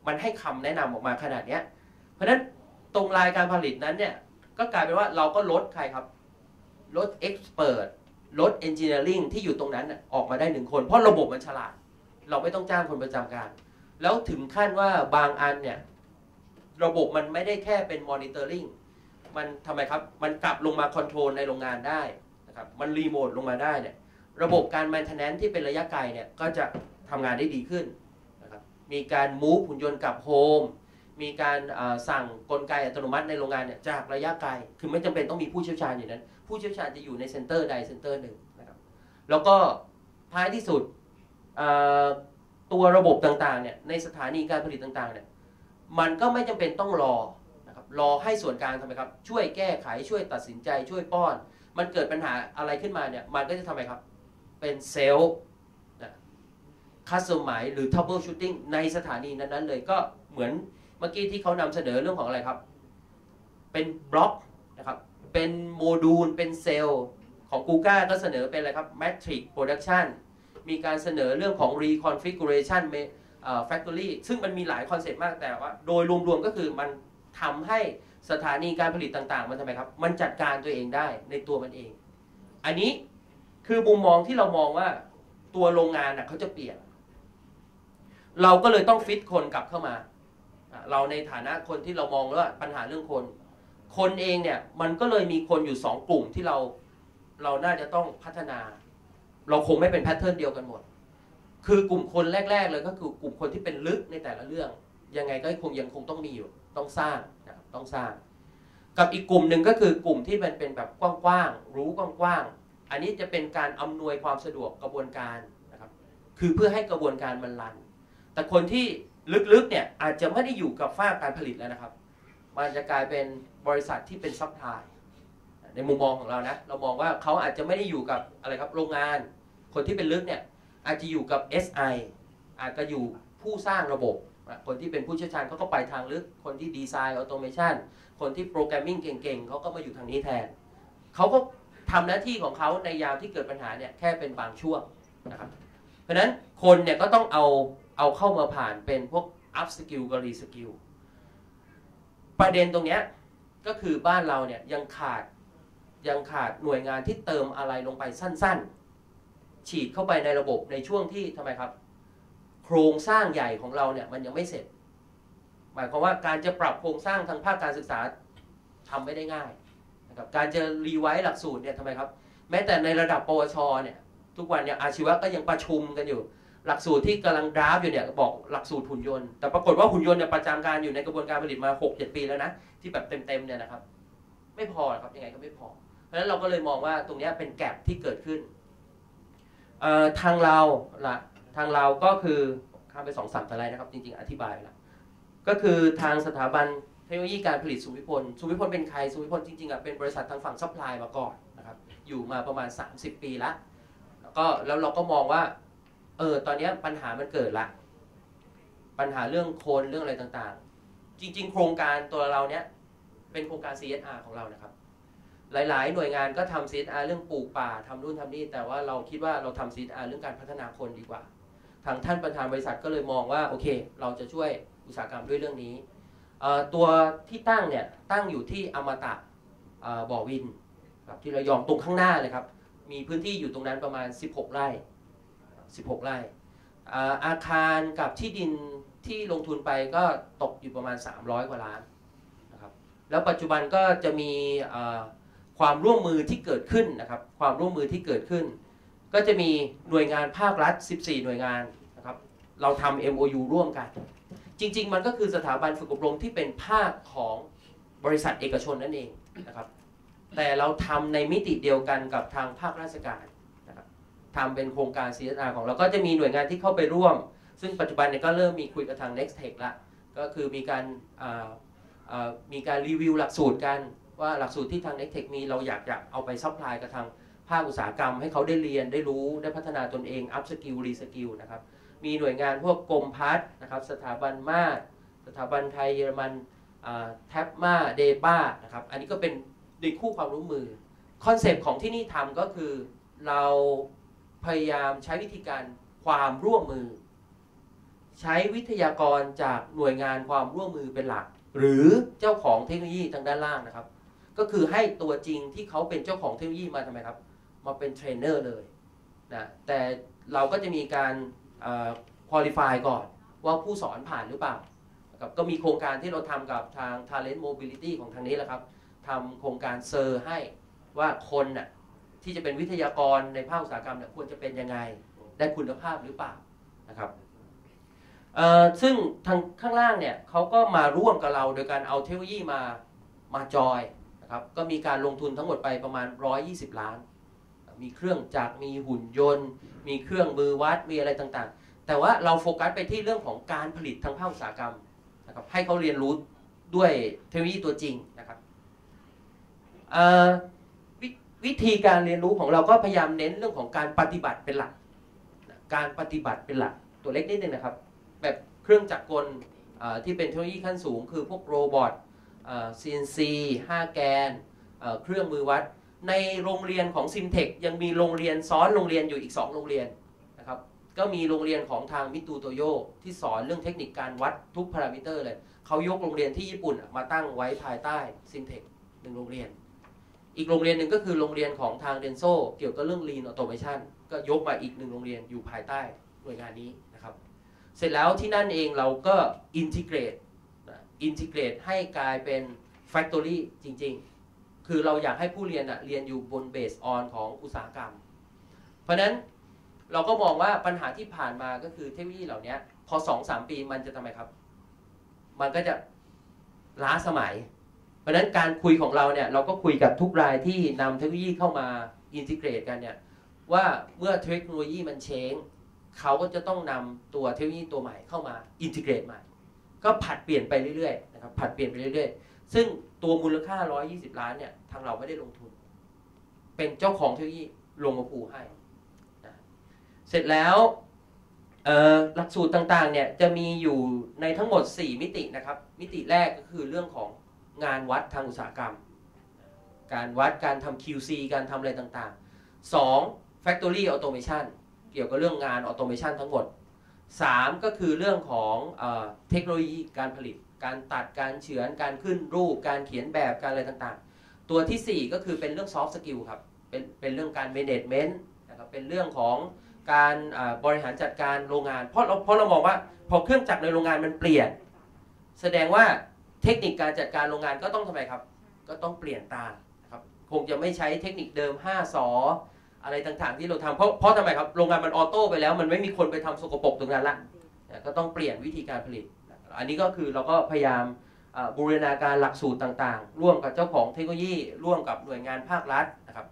มันให้คำแนะนำออกมาขนาดเนี้ยเพราะฉะนั้นตรงรายการผลิตนั้นเนี่ยก็กลายเป็นว่าเราก็ลดใครครับลด expert ลด engineering ที่อยู่ตรงนั้นออกมาได้หนึ่งคนเพราะระบบมันฉลาดเราไม่ต้องจ้างคนประจำการแล้วถึงขั้นว่าบางอันเนี่ยระบบมันไม่ได้แค่เป็น monitoring มันทำไมครับมันกลับลงมา control ในโรงงานได้นะครับมันรีโมทลงมาได้เนี่ยระบบการ maintenance ที่เป็นระยะไกลเนี่ยก็จะทำงานได้ดีขึ้นนะครับมีการ move หุ่นยนต์กลับโฮมมีการสั่งกลไกอัตโนมัติในโรงงานเนี่ยจากระยะไกลคือไม่จำเป็นต้องมีผู้เชี่ยวชาญอยู่นั้นผู้เชี่ยวชาญจะอยู่ในเซ็นเตอร์ใดเซ็นเตอร์หนึ่งนะครับแล้วก็ท้ายที่สุดตัวระบบต่างๆเนี่ยในสถานีการผลิตต่างๆเนี่ยมันก็ไม่จำเป็นต้องรอนะครับรอให้ส่วนกลางทำไมครับช่วยแก้ไขช่วยตัดสินใจช่วยป้อนมันเกิดปัญหาอะไรขึ้นมาเนี่ยมันก็จะทำไมครับเป็นเซลล์คัสตอมไมซ์หรือ troubleshooting ในสถานีนั้นๆเลยก็เหมือนเมื่อกี้ที่เขานำเสนอเรื่องของอะไรครับเป็นบล็อกนะครับเป็นโมดูลเป็นเซลล์ของ Google ก็เสนอเป็นอะไรครับ Matrix Production มีการเสนอเรื่องของ Reconfiguration Factory ซึ่งมันมีหลายคอนเซ็ปต์มากแต่ว่าโดยรวมๆก็คือมันทำให้สถานีการผลิตต่างๆมันทำไมครับมันจัดการตัวเองได้ในตัวมันเองอันนี้คือมุมมองที่เรามองว่าตัวโรงงานน่ะเขาจะเปลี่ยนเราก็เลยต้องฟิตคนกลับเข้ามาเราในฐานะคนที่เรามองว่าปัญหาเรื่องคนคนเองเนี่ยมันก็เลยมีคนอยู่สองกลุ่มที่เราเราน่าจะต้องพัฒนาเราคงไม่เป็นแพทเทิร์นเดียวกันหมดคือกลุ่มคนแรกๆเลยก็คือกลุ่มคนที่เป็นลึกในแต่ละเรื่องยังไงก็คงยังคงต้องมีอยู่ต้องสร้างนะต้องสร้างกับอีกกลุ่มหนึ่งก็คือกลุ่มที่มันเป็นแบบกว้างๆรู้กว้างๆอันนี้จะเป็นการอำนวยความสะดวกกระบวนการนะครับคือเพื่อให้กระบวนการมันรันแต่คนที่ลึกๆเนี่ยอาจจะไม่ได้อยู่กับฝ้าการผลิตแล้วนะครับมันจะกลายเป็นบริษัทที่เป็นซัพพลายในมุมมองของเรานะเรามองว่าเขาอาจจะไม่ได้อยู่กับอะไรครับโรงงานคนที่เป็นลึกเนี่ยอาจจะอยู่กับ เอส ไอ อาจจะอยู่ผู้สร้างระบบคนที่เป็นผู้เชี่ยวชาญเขาก็ไปทางลึกคนที่ดีไซน์ออโตเมชันคนที่โปรแกรมมิ่งเก่งๆเขาก็มาอยู่ทางนี้แทนเขาก็ทำหน้าที่ของเขาในยามที่เกิดปัญหาเนี่ยแค่เป็นบางช่วงนะครับเพราะฉะนั้นคนเนี่ยก็ต้องเอาเอาเข้ามาผ่านเป็นพวก up skill กับ re skill ประเด็นตรงนี้ก็คือบ้านเราเนี่ยยังขาดยังขาดหน่วยงานที่เติมอะไรลงไปสั้นๆฉีดเข้าไปในระบบในช่วงที่ทำไมครับโครงสร้างใหญ่ของเราเนี่ยมันยังไม่เสร็จหมายความว่าการจะปรับโครงสร้างทางภาคการศึกษาทำไม่ได้ง่ายนะครับการจะรีไวซ์หลักสูตรเนี่ยทำไมครับแม้แต่ในระดับปวชเนี่ยทุกวันเนี่ยอาชีวะก็ยังประชุมกันอยู่หลักสูตรที่กำลังดราฟอยู่เนี่ยบอกหลักสูตรหุ่นยนต์แต่ปรากฏว่าหุ่นยนต์เนี่ยประจำการอยู่ในกระบวนการผลิตมา หกเจ็ด ปีแล้วนะที่แบบเต็มๆเนี่ยนะครับไม่พอครับยังไงก็ไม่พอเพราะฉะนั้นเราก็เลยมองว่าตรงนี้เป็นแกลบที่เกิดขึ้นทางเราละทางเราก็คือข้ามไปสองสามสไลด์นะครับจริงๆอธิบายไปแล้วก็คือทางสถาบันเทคโนโลยีการผลิตสุวิพลสุวิพลเป็นใครสุวิพลจริงๆอ่ะเป็นบริษัททางฝั่งซัพพลายมาก่อนนะครับอยู่มาประมาณสามสิบปีแล้วแล้วก็แล้วเราก็มองว่าเออตอนนี้ปัญหามันเกิดละปัญหาเรื่องคนเรื่องอะไรต่างๆจริงๆโครงการตัวเราเนี้ยเป็นโครงการ ซี เอส อาร์ ของเรานะครับหลายๆหน่วยงานก็ทำ ซี เอส อาร์ เรื่องปลูกป่าทำนู่นทำนี่แต่ว่าเราคิดว่าเราทำ ซี เอส อาร์ เรื่องการพัฒนาคนดีกว่าทางท่านประธานบริษัทก็เลยมองว่าโอเคเราจะช่วยอุตสาหกรรมด้วยเรื่องนี้ตัวที่ตั้งเนี่ยตั้งอยู่ที่อมตะบ่อวินครับที่ระยองตรงข้างหน้าเลยครับมีพื้นที่อยู่ตรงนั้นประมาณสิบหกไร่สิบหกไร่อาคารกับที่ดินที่ลงทุนไปก็ตกอยู่ประมาณสามร้อยกว่าล้านนะครับแล้วปัจจุบันก็จะมีความร่วมมือที่เกิดขึ้นนะครับความร่วมมือที่เกิดขึ้นก็จะมีหน่วยงานภาครัฐสิบสี่หน่วยงานนะครับเราทำ เอ็ม โอ ยู ร่วมกันจริงๆมันก็คือสถาบันฝึกอบรมที่เป็นภาคของบริษัทเอกชนนั่นเองนะครับแต่เราทำในมิติเดียวกันกับทางภาคราชการนะครับทำเป็นโครงการ ซี เอส อาร์ ของเราก็จะมีหน่วยงานที่เข้าไปร่วมซึ่งปัจจุบันเนี่ยก็เริ่มมีคุยกับทาง Nextech ละก็คือมีการมีการรีวิวหลักสูตรกันว่าหลักสูตรที่ทาง Nextech มีเราอยากจะเอาไปซัพพลายกับทางภาคอุตสาหกรรมให้เขาได้เรียนได้รู้ได้พัฒนาตนเอง up skill re skill นะครับมีหน่วยงานพวกกรมพัฒน์นะครับสถาบันมาตรสถาบันไทยเยอรมันแท็บมาเดบ้านะครับอันนี้ก็เป็นในคู่ความร่วมมือคอนเซปต์ของที่นี่ทำก็คือเราพยายามใช้วิธีการความร่วมมือใช้วิทยากรจากหน่วยงานความร่วมมือเป็นหลักหรือเจ้าของเทคโนโลยีทางด้านล่างนะครับก็คือให้ตัวจริงที่เขาเป็นเจ้าของเทคโนโลยีมาทำไมครับมาเป็นเทรนเนอร์เลยนะแต่เราก็จะมีการควอลิฟายก่อนว่าผู้สอนผ่านหรือเปล่านะครับก็มีโครงการที่เราทำกับทาง Talent Mobility ของทางนี้แหละครับทำโครงการเซอร์ให้ว่าคนน่ะที่จะเป็นวิทยากรในภาคอุตสาหกรรมเนี่ยควรจะเป็นยังไงได้คุณภาพหรือเปล่านะครับซึ่งทางข้างล่างเนี่ยเขาก็มาร่วมกับเราโดยการเอาเทคโนโลยีมามาจอยนะครับก็มีการลงทุนทั้งหมดไปประมาณหนึ่งร้อยยี่สิบล้านมีเครื่องจักรมีหุ่นยนต์มีเครื่องมือวัดมีอะไรต่างๆแต่ว่าเราโฟกัสไปที่เรื่องของการผลิตทางภาคอุตสาหกรรมนะครับให้เขาเรียนรู้ด้วยเทคโนโลยีตัวจริงนะครับววิธีการเรียนรู้ของเราก็พยายามเน้นเรื่องของการปฏิบัติเป็นหลักการปฏิบัติเป็นหลักตัวเล็กนิดนึงนะครับแบบเครื่องจักรกลที่เป็นเทคโนโลยีขั้นสูงคือพวกโรบอท ซี เอ็น ซี ห้า แกนเครื่องมือวัดในโรงเรียนของ Simtech ยังมีโรงเรียนซ้อนโรงเรียนอยู่อีกสองโรงเรียนนะครับก็มีโรงเรียนของทางมิตูโตโยที่สอนเรื่องเทคนิคการวัดทุกพารามิเตอร์เลยเขายกโรงเรียนที่ญี่ปุ่นมาตั้งไว้ภายใต้ Simtech หนึ่งโรงเรียนอีกโรงเรียนหนึ่งก็คือโรงเรียนของทาง Denso เกี่ยวกับเรื่อง Lean Automation ก็ยกมาอีกหนึ่งโรงเรียนอยู่ภายใต้หน่วยงานนี้นะครับเสร็จแล้วที่นั่นเองเราก็ integrate integrate ให้กลายเป็น factory จริงๆคือเราอยากให้ผู้เรียนเรียนอยู่บน base on ของอุตสาหกรรมเพราะฉะนั้นเราก็มองว่าปัญหาที่ผ่านมาก็คือเทคโนโลยีเหล่านี้พอ สองถึงสาม ปีมันจะทำไมครับมันก็จะล้าสมัยเพราะฉะนั้นการคุยของเราเนี่ยเราก็คุยกับทุกรายที่นำเทคโนโลยีเข้ามาอินทิเกรตกันเนี่ยว่าเมื่อเทคโนโลยีมันเชงเขาก็จะต้องนำตัวเทคโนโลยีตัวใหม่เข้ามาอินทิเกรตใหม่ก็ผัดเปลี่ยนไปเรื่อยๆนะครับผัดเปลี่ยนไปเรื่อยๆซึ่งตัวมูลค่าหนึ่งร้อยยี่สิบล้านเนี่ยทางเราไม่ได้ลงทุนเป็นเจ้าของเทคโนโลยีลงมาปูให้นะเสร็จแล้วหลักสูตรต่างๆเนี่ยจะมีอยู่ในทั้งหมดสี่มิตินะครับมิติแรกก็คือเรื่องของงานวัดทางอุตสาหกรรมการวัดการทำ คิว ซี การทำอะไรต่างๆสอง Factory Automation เกี่ยวกับเรื่องงาน Automation ทั้งหมดสามก็คือเรื่องของเอ่อเทคโนโลยีการผลิตการตัดการเฉือนการขึ้นรูปการเขียนแบบการอะไรต่างๆตัวที่สี่ก็คือเป็นเรื่อง Soft Skill ครับเป็นเป็นเรื่องการ Management นะครับเป็นเรื่องของการบริหารจัดการโรงงานเพราะเราเพราะเรามองว่าพอเครื่องจักรในโรงงานมันเปลี่ยนแสดงว่าเทคนิคการจัดการโรงงานก็ต้องทำไมครับก็ต้องเปลี่ยนตามนะครับคงจะไม่ใช้เทคนิคเดิมห้าสออะไรต่างๆที่เราทำเพราะเพราะทำไมครับโรงงานมันออโต้ไปแล้วมันไม่มีคนไปทำสกปรกตรงนั้นละก็ต้องเปลี่ยนวิธีการผลิตอันนี้ก็คือเราก็พยายามบูรณาการหลักสูตรต่างๆร่วมกับเจ้าของเทคโนโลยีร่วมกับหน่วยงานภาครัฐนะครับ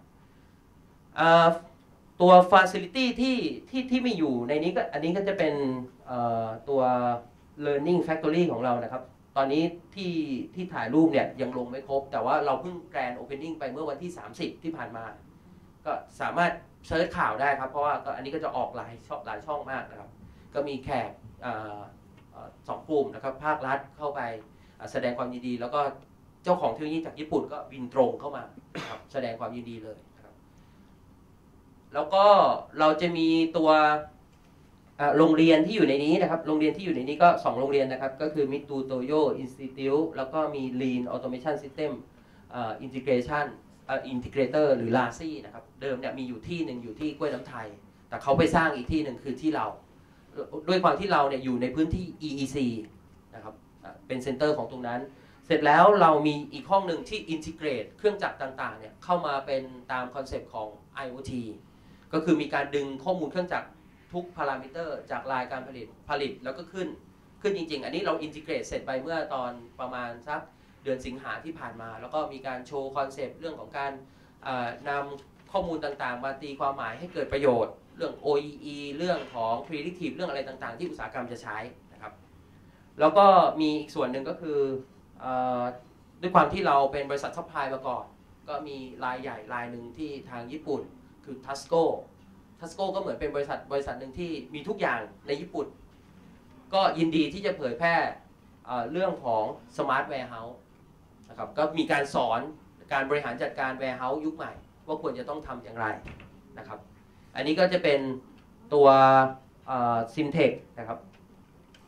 ตัว facility ที่ที่ที่มีอยู่ในนี้ก็อันนี้ก็จะเป็นตัว learning factory ของเรานะครับตอนนี้ที่ที่ถ่ายรูปเนี่ยยังลงไม่ครบแต่ว่าเราเพิ่ง grand opening ไปเมื่อวันที่สามสิบที่ผ่านมาก็สามารถเซิร์ชข่าวได้ครับเพราะว่าอันนี้ก็จะออกหลายช่องหลายช่องมากนะครับก็มีแขกสองกลุ่มนะครับภาครัฐเข้าไปแสดงความยินดีแล้วก็เจ้าของเทคโนโลยีจากญี่ปุ่นก็บินตรงเข้ามาครับแสดงความยินดีเลยนะครับแล้วก็เราจะมีตัวโรงเรียนที่อยู่ในนี้นะครับโรงเรียนที่อยู่ในนี้ก็สองโรงเรียนนะครับก็คือมิตูโตโยอินสติทิวต์แล้วก็มี Lean Automation System Integration Integrator หรือ ลาซี่ นะครับเดิมเนี่ยมีอยู่ที่หนึ่งอยู่ที่กล้วยน้ำไทยแต่เขาไปสร้างอีกที่หนึ่งคือที่เราด้วยความที่เราเนี่ยอยู่ในพื้นที่ อี อี ซี นะครับเป็นเซ็นเตอร์ของตรงนั้นเสร็จแล้วเรามีอีกห้องหนึ่งที่ Integrate เครื่องจักรต่างๆเนี่ยเข้ามาเป็นตามคอนเซปต์ของ ไอ โอ ที ก็คือมีการดึงข้อมูลเครื่องจักรทุกพารามิเตอร์จากรายการผลิตผลิตแล้วก็ขึ้นขึ้นจริงๆอันนี้เรา Integrate เสร็จไปเมื่อตอนประมาณสักเดือนสิงหาที่ผ่านมาแล้วก็มีการโชว์คอนเซปต์เรื่องของการนำข้อมูลต่างๆมาตีความหมายให้เกิดประโยชน์เรื่อง โอ อี อี เรื่องของ Predictive เรื่องอะไรต่างๆที่อุตสาหกรรมจะใช้นะครับแล้วก็มีอีกส่วนหนึ่งก็คือด้วยความที่เราเป็นบริษัทซัพพลายมาก่อนก็มีรายใหญ่รายหนึ่งที่ทางญี่ปุ่นคือ Tasco Tasco ก็เหมือนเป็นบริษัทบริษัทหนึ่งที่มีทุกอย่างในญี่ปุ่นก็ยินดีที่จะเผยแพร่เรื่องของ Smart Warehouse นะครับก็มีการสอนการบริหารจัดการ Warehouse ยุคใหม่ว่าควรจะต้องทำอย่างไรนะครับอันนี้ก็จะเป็นตัว Simtech นะครับ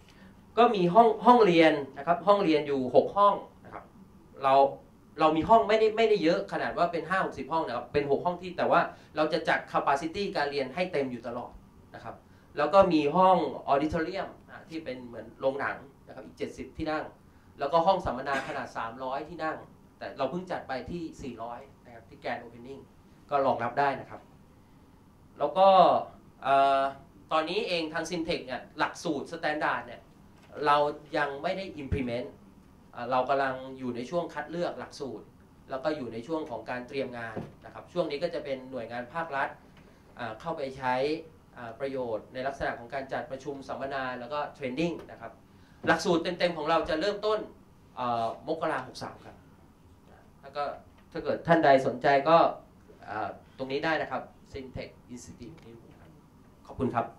ก็มีห้องห้องเรียนนะครับห้องเรียนอยู่หกห้องนะครับเราเรามีห้องไม่ได้ไม่ได้เยอะขนาดว่าเป็นห้า หกสิบห้องนะครับเป็นหกห้องที่แต่ว่าเราจะจัด capacity การเรียนให้เต็มอยู่ตลอดนะครับแล้วก็มีห้อง auditorium ที่เป็นเหมือนโรงหนังนะครับอีกเจ็ดสิบที่นั่งแล้วก็ห้องสัมมนาขนาดสามร้อยที่นั่งแต่เราเพิ่งจัดไปที่สี่ร้อยนะครับที่แกรนด์โอเพนนิ่งก็รองรับได้นะครับแล้วก็ตอนนี้เองทาง Simtech เนี่ยหลักสูตร Standard เนี่ยเรายังไม่ได้ implement เรากำลังอยู่ในช่วงคัดเลือกหลักสูตรแล้วก็อยู่ในช่วงของการเตรียมงานนะครับช่วงนี้ก็จะเป็นหน่วยงานภาครัฐเข้าไปใช้ประโยชน์ในลักษณะของการจัดประชุมสัมมนาแล้วก็เทรนนิ่งนะครับหลักสูตรเต็มๆของเราจะเริ่มต้นมกราคมหกสิบสามครับแล้วก็ถ้าเกิดท่านใดสนใจก็ตรงนี้ได้นะครับ Simtech Institute ขอบคุณครับ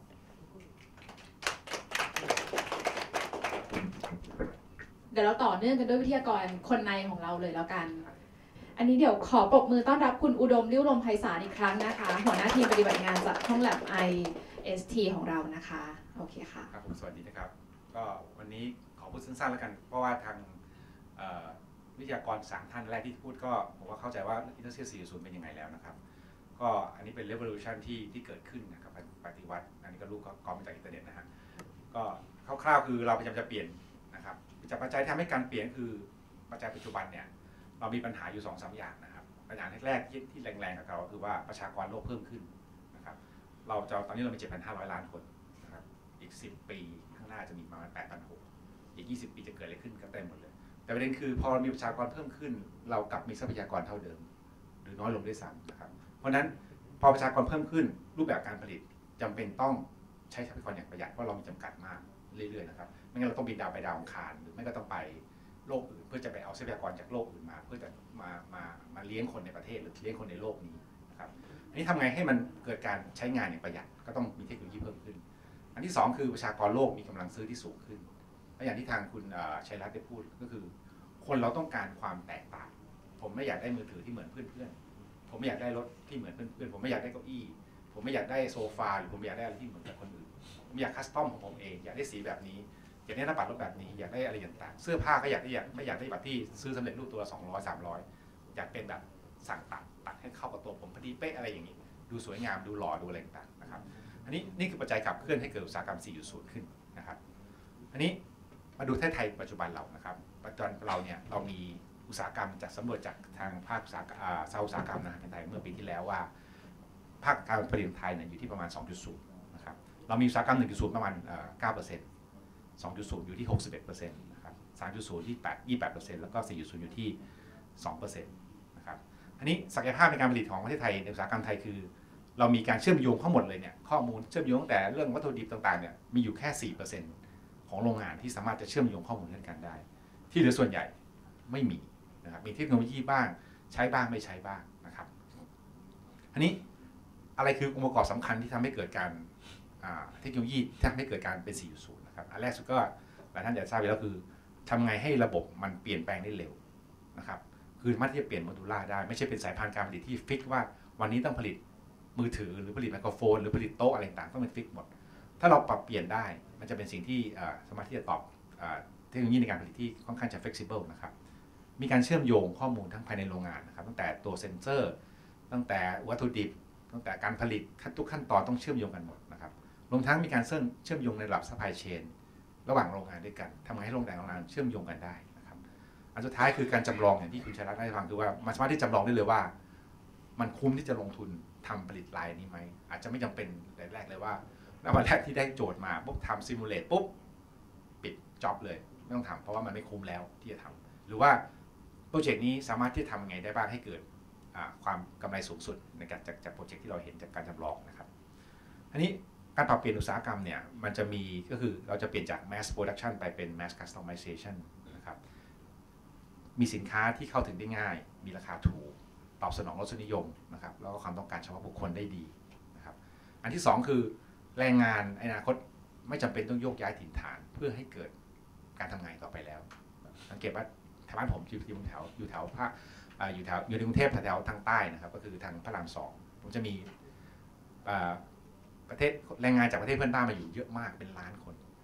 เดี๋ยวเราต่อเนื่องกันด้วยวิทยากรคนในของเราเลยแล้วกันอันนี้เดี๋ยวขอปรบมือต้อนรับคุณอุดมลิ้วลมไพศาลอีกครั้งนะคะหัวหน้าทีมปฏิบัติงานจากห้องแลบ ไอ เอส ที ของเรานะคะโอเคค่ะครับผมสวัสดีนะครับก็วันนี้ขอพูดสั้นๆแล้วกันเพราะว่าทางวิทยากรสามท่านแรกที่พูดก็ผมว่าเข้าใจว่า Industry สี่จุดศูนย์ เป็นยังไงแล้วนะครับก็อันนี้เป็น revolution ที่ที่เกิดขึ้นนะครับปฏิวัติอันนี้ก็รู้ก็กรองมาจากอินเทอร์เน็ตนะฮะก็คร่าวๆคือเราพยายามจะเปลี่ยนนะครับจากปัจจัยที่ทำให้การเปลี่ยนคือปัจจัยปัจจุบันเนี่ยเรามีปัญหาอยู่ สองสาม อย่างนะครับปัญหาแรกๆที่แรงๆกับเราคือว่าประชากรโลกเพิ่มขึ้นนะครับเราจะตอนนี้เรามี เจ็ดพันห้าร้อย ล้านคนนะครับอีกสิบปีข้างหน้าจะมีประมาณ แปดพันหกร้อย อีกยี่สิบปีจะเกิดอะไรขึ้นก็เต็มหมดเลยแต่ประเด็นคือพอเรามีประชากรเพิ่มขึ้นเรากลับมีทรัพยากรเท่าเดิมหรือน้อยลงด้วยซ้ำนะครับเพราะฉะนั้นพอประชากรเพิ่มขึ้นรูปแบบการผลิตจำเป็นต้องใช้ทรัพยากรอย่างประหยัดเพราะเรามีจำกัดมากเรื่อยๆนะครับไม่งั้นเราต้องบินดาวไปดาวอังคารหรือไม่ก็ต้องไปโลกอื่นเพื่อจะไปเอาทรัพยากรจากโลกอื่นมาเพื่อจะมามามาเลี้ยงคนในประเทศหรือเลี้ยงคนในโลกนี้นะครับอันนี้ทำไงให้มันเกิดการใช้งานอย่างประหยัดก็ต้องมีเทคโนโลยีเพิ่มขึ้นอันที่สองคือประชากรโลกมีกำลังซื้อที่สูงขึ้นและอย่างที่ทางคุณชัยรัตน์ได้พูดก็คือคนเราต้องการความแตกต่างผมไม่อยากได้มือถือที่เหมือนเพื่อนๆผมไม่อยากได้รถที่เหมือนเพื่อนๆผมไม่อยากได้เก้าอี้ผมไม่อยากได้โซฟาหรือผมอยากได้อะไรที่เหมือนกับคนอื่นผมอยากคัสตอมของผมเองอยากได้สีแบบนี้อยากได้หน้าปัดรถแบบนี้อยากได้อะไรต่างๆเสื้อผ้าก็อยากได้อยากไม่อยากได้แบบที่ซื้อสำเร็จรูปตัวละสองร้อย สามร้อยอยากเป็นแบบสั่งตัดตัดให้เข้ากับตัวผมพอดีเป๊ะอะไรอย่างนี้ดูสวยงามดูหล่อดูอะไรต่างๆนะครับอันนี้นี่คือปัจจัยขับเคลื่อนให้เกิดอุตสาหกรรม สี่จุดศูนย์ ขึ้นนะครับอันนี้มาดูไทยปัจจุบันเรานะครับปัจจุบันเราเนี่ยเรามีอุตสาหกรรมจากสำรวจจากทางภาคอุตสาหกรรมอุตสาหกรรมนะครับในไทยเมื่อปีที่แล้วว่าภาคการผลิตไทยเนี่ยอยู่ที่ประมาณ สองจุดศูนย์ นะครับเรามีอุตสาหกรรม หนึ่งจุดศูนย์ ประมาณ เก้าเปอร์เซ็นต์ สองจุดศูนย์ อยู่ที่ หกสิบเอ็ดเปอร์เซ็นต์ นะครับ สามจุดศูนย์ ที่ ยี่สิบแปดเปอร์เซ็นต์ แล้วก็ สี่จุดศูนย์ อยู่ที่ สองเปอร์เซ็นต์ นะครับอันนี้ศักยภาพในการผลิตของประเทศไทยในอุตสาหกรรมไทยคือเรามีการเชื่อมโยงข้อมูลเลยเนี่ยข้อมูลเชื่อมโยงตั้งแต่เรื่องวัตถุดิบต่างๆเนี่ยมีอยู่แค่ สี่เปอร์เซ็นต์ ของโรงงานที่สามารถจะเชื่อมโยงข้อมูลกันได้ที่เหลือส่วนใหญ่ไม่มีนะครับมีเทคโนโลยีบ้างใช้บ้างไม่ใช้บ้างนะครับอันนี้อะไรคือองค์ประกอบสำคัญที่ทำให้เกิดการเทคโนโลยีที่ทำให้เกิดการเป็น สี่จุดศูนย์ นะครับอันแรกสุดก็หลายท่านอยากทราบไปแล้วคือทำไงให้ระบบมันเปลี่ยนแปลงได้เร็วนะครับคือสามารถที่จะเปลี่ยนโมดูล่าได้ไม่ใช่เป็นสายพานการผลิตที่ฟิกว่าวันนี้ต้องผลิตมือถือหรือผลิตไมโครโฟนหรือผลิตโต๊ะอะไรต่างๆต้องเป็นฟิกหมดถ้าเราปรับเปลี่ยนได้มันจะเป็นสิ่งที่สามารถที่จะตอบเทคโนโลยีในการผลิตที่ค่อนข้างจะ flexible นะครับมีการเชื่อมโยงข้อมูลทั้งภายในโรงงานนะครับตั้งแต่ตัวเซ็นเซอร์ตั้งแต่วัตถุดิบตั้งแต่การผลิตทุกขั้นตอนต้องเชื่อมโยงกันหมดนะครับรวมทั้งมีการเชื่อมโยงในระดับ supply chain ระหว่างโรงงานด้วยกันทำให้โรงงานโรงงานเชื่อมโยงกันได้นะครับอันสุดท้ายคือการจำลองอย่างที่คุณชัยรัตน์ได้ฟังคือว่ามันสามารถที่จำลองได้เลยว่ามันคุ้มที่จะลงทุนทำผลิตลายนี้ไหมอาจจะไม่จำเป็นแรกๆเลยว่าวันแรกที่ได้โจทย์มาปุ๊บทำซิมูเลตปุ๊บปิดจ็อบเลยไม่ต้องทำเพราะว่ามันไม่คุ้มแล้วที่จะทำหรือว่าโปรเจกต์นี้สามารถที่จะทำยังไงได้บ้างให้เกิดความกำไรสูงสุดในการจากจากโปรเจกต์ที่เราเห็นจากการจำลองนะครับอันนี้การปรับเปลี่ยนอุตสาหกรรมเนี่ยมันจะมีก็คือเราจะเปลี่ยนจาก mass production ไปเป็น mass customization นะครับมีสินค้าที่เข้าถึงได้ง่ายมีราคาถูกตอบสนองรสนิยมนะครับแล้วก็ความต้องการเฉพาะบุคคลได้ดีนะครับอันที่สองคือแรงงานในอนาคตไม่จำเป็นต้องโยกย้ายถิ่นฐานเพื่อให้เกิดการทำงานต่อไปแล้วสังเกตว่าแถวบ้านผมอยู่ที่แถวอยู่แถวภาคอยู่แถวอยู่ในกรุงเทพแถวทางใต้นะครับก็คือทางพระรามสองผมจะมีประเทศแรงงานจากประเทศเพื่อนบ้านมาอยู่เยอะมากเป็นล้านคนนะครับพ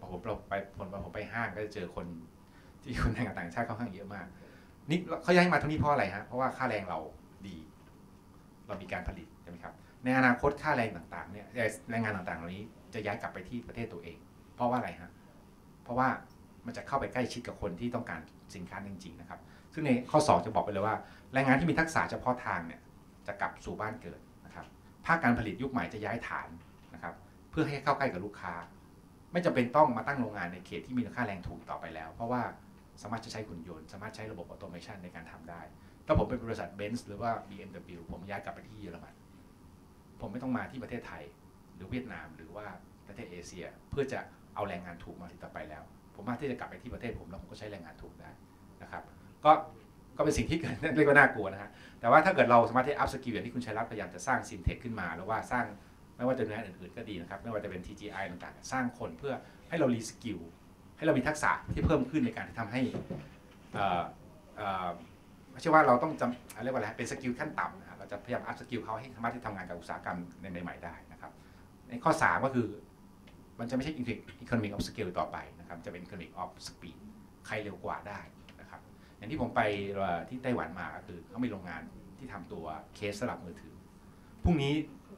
ผมเราไปผมผมไปห้างก็จะเจอคนที่คนแรงงานต่างชาติค่อนข้างเยอะมากนี่เขาย้ายมาที่นี่เพราะอะไรฮะเพราะว่าค่าแรงเราดีเรามีการผลิตใช่ไหมครับในอนาคตค่าแรงต่างๆเนี่ยแรงงานต่างๆเหล่านี้จะย้ายกลับไปที่ประเทศตัวเองเพราะว่าอะไรฮะเพราะว่ามันจะเข้าไปใกล้ชิดกับคนที่ต้องการสินค้าจริงๆนะครับซึ่งในข้อสองจะบอกไปเลยว่าแรงงานที่มีทักษะเฉพาะทางเนี่ยจะกลับสู่บ้านเกิดนะครับภาคการผลิตยุคใหม่จะย้ายฐานนะครับเพื่อให้เข้าใกล้กับลูกค้าไม่จำเป็นต้องมาตั้งโรงงานในเขตที่มีค่าแรงถูกต่อไปแล้วเพราะว่าสามารถจะใช้หุ่นยนต์สามารถใช้ระบบออโตเมชันในการทำได้ถ้าผมเป็นบริษัทเบนซ์หรือว่า บี เอ็ม ดับเบิลยู ผมย้ายกลับไปที่เยอรมันผมไม่ต้องมาที่ประเทศไทยหรือเวียดนามหรือว่าประเทศเอเชียเพื่อจะเอาแรงงานถูกมาที่ต่อไปแล้วผมสามารถที่จะกลับไปที่ประเทศผมแล้วผมก็ใช้แรงงานถูกได้นะครับก็ก็เป็นสิ่งที่เกิดเรียกว่าน่ากลัวนะฮะแต่ว่าถ้าเกิดเราสามารถที่อัพสกิลอย่างที่คุณชัยรัตน์พยายามจะสร้างซินเทคขึ้นมาหรือว่าสร้างไม่ว่าจะหน่วยงานอื่นๆก็ดีนะครับไม่ว่าจะเป็น ที จี ไอ ต่างๆสร้างคนเพื่อให้เรารีสกิลให้เรามีทักษะที่เพิ่มขึ้นในการที่ทำให้ไม่ใช่ว่าเราต้องจำเรียกว่าอะไรเป็นสกิลขั้นต่ำนะเราจะพยายามอัพสกิลเขาให้สามารถที่ทำงานกับอุตสาหกรรมในใหม่ๆได้นะครับในข้อสามก็คือมันจะไม่ใช่ economic of scale ต่อไปนะครับจะเป็น economic of speed ใครเร็วกว่าได้นะครับอย่างที่ผมไปที่ไต้หวันมาก็คือเขามีโรงงานที่ทำตัวเคสสำหรับมือถือพรุ่งนี้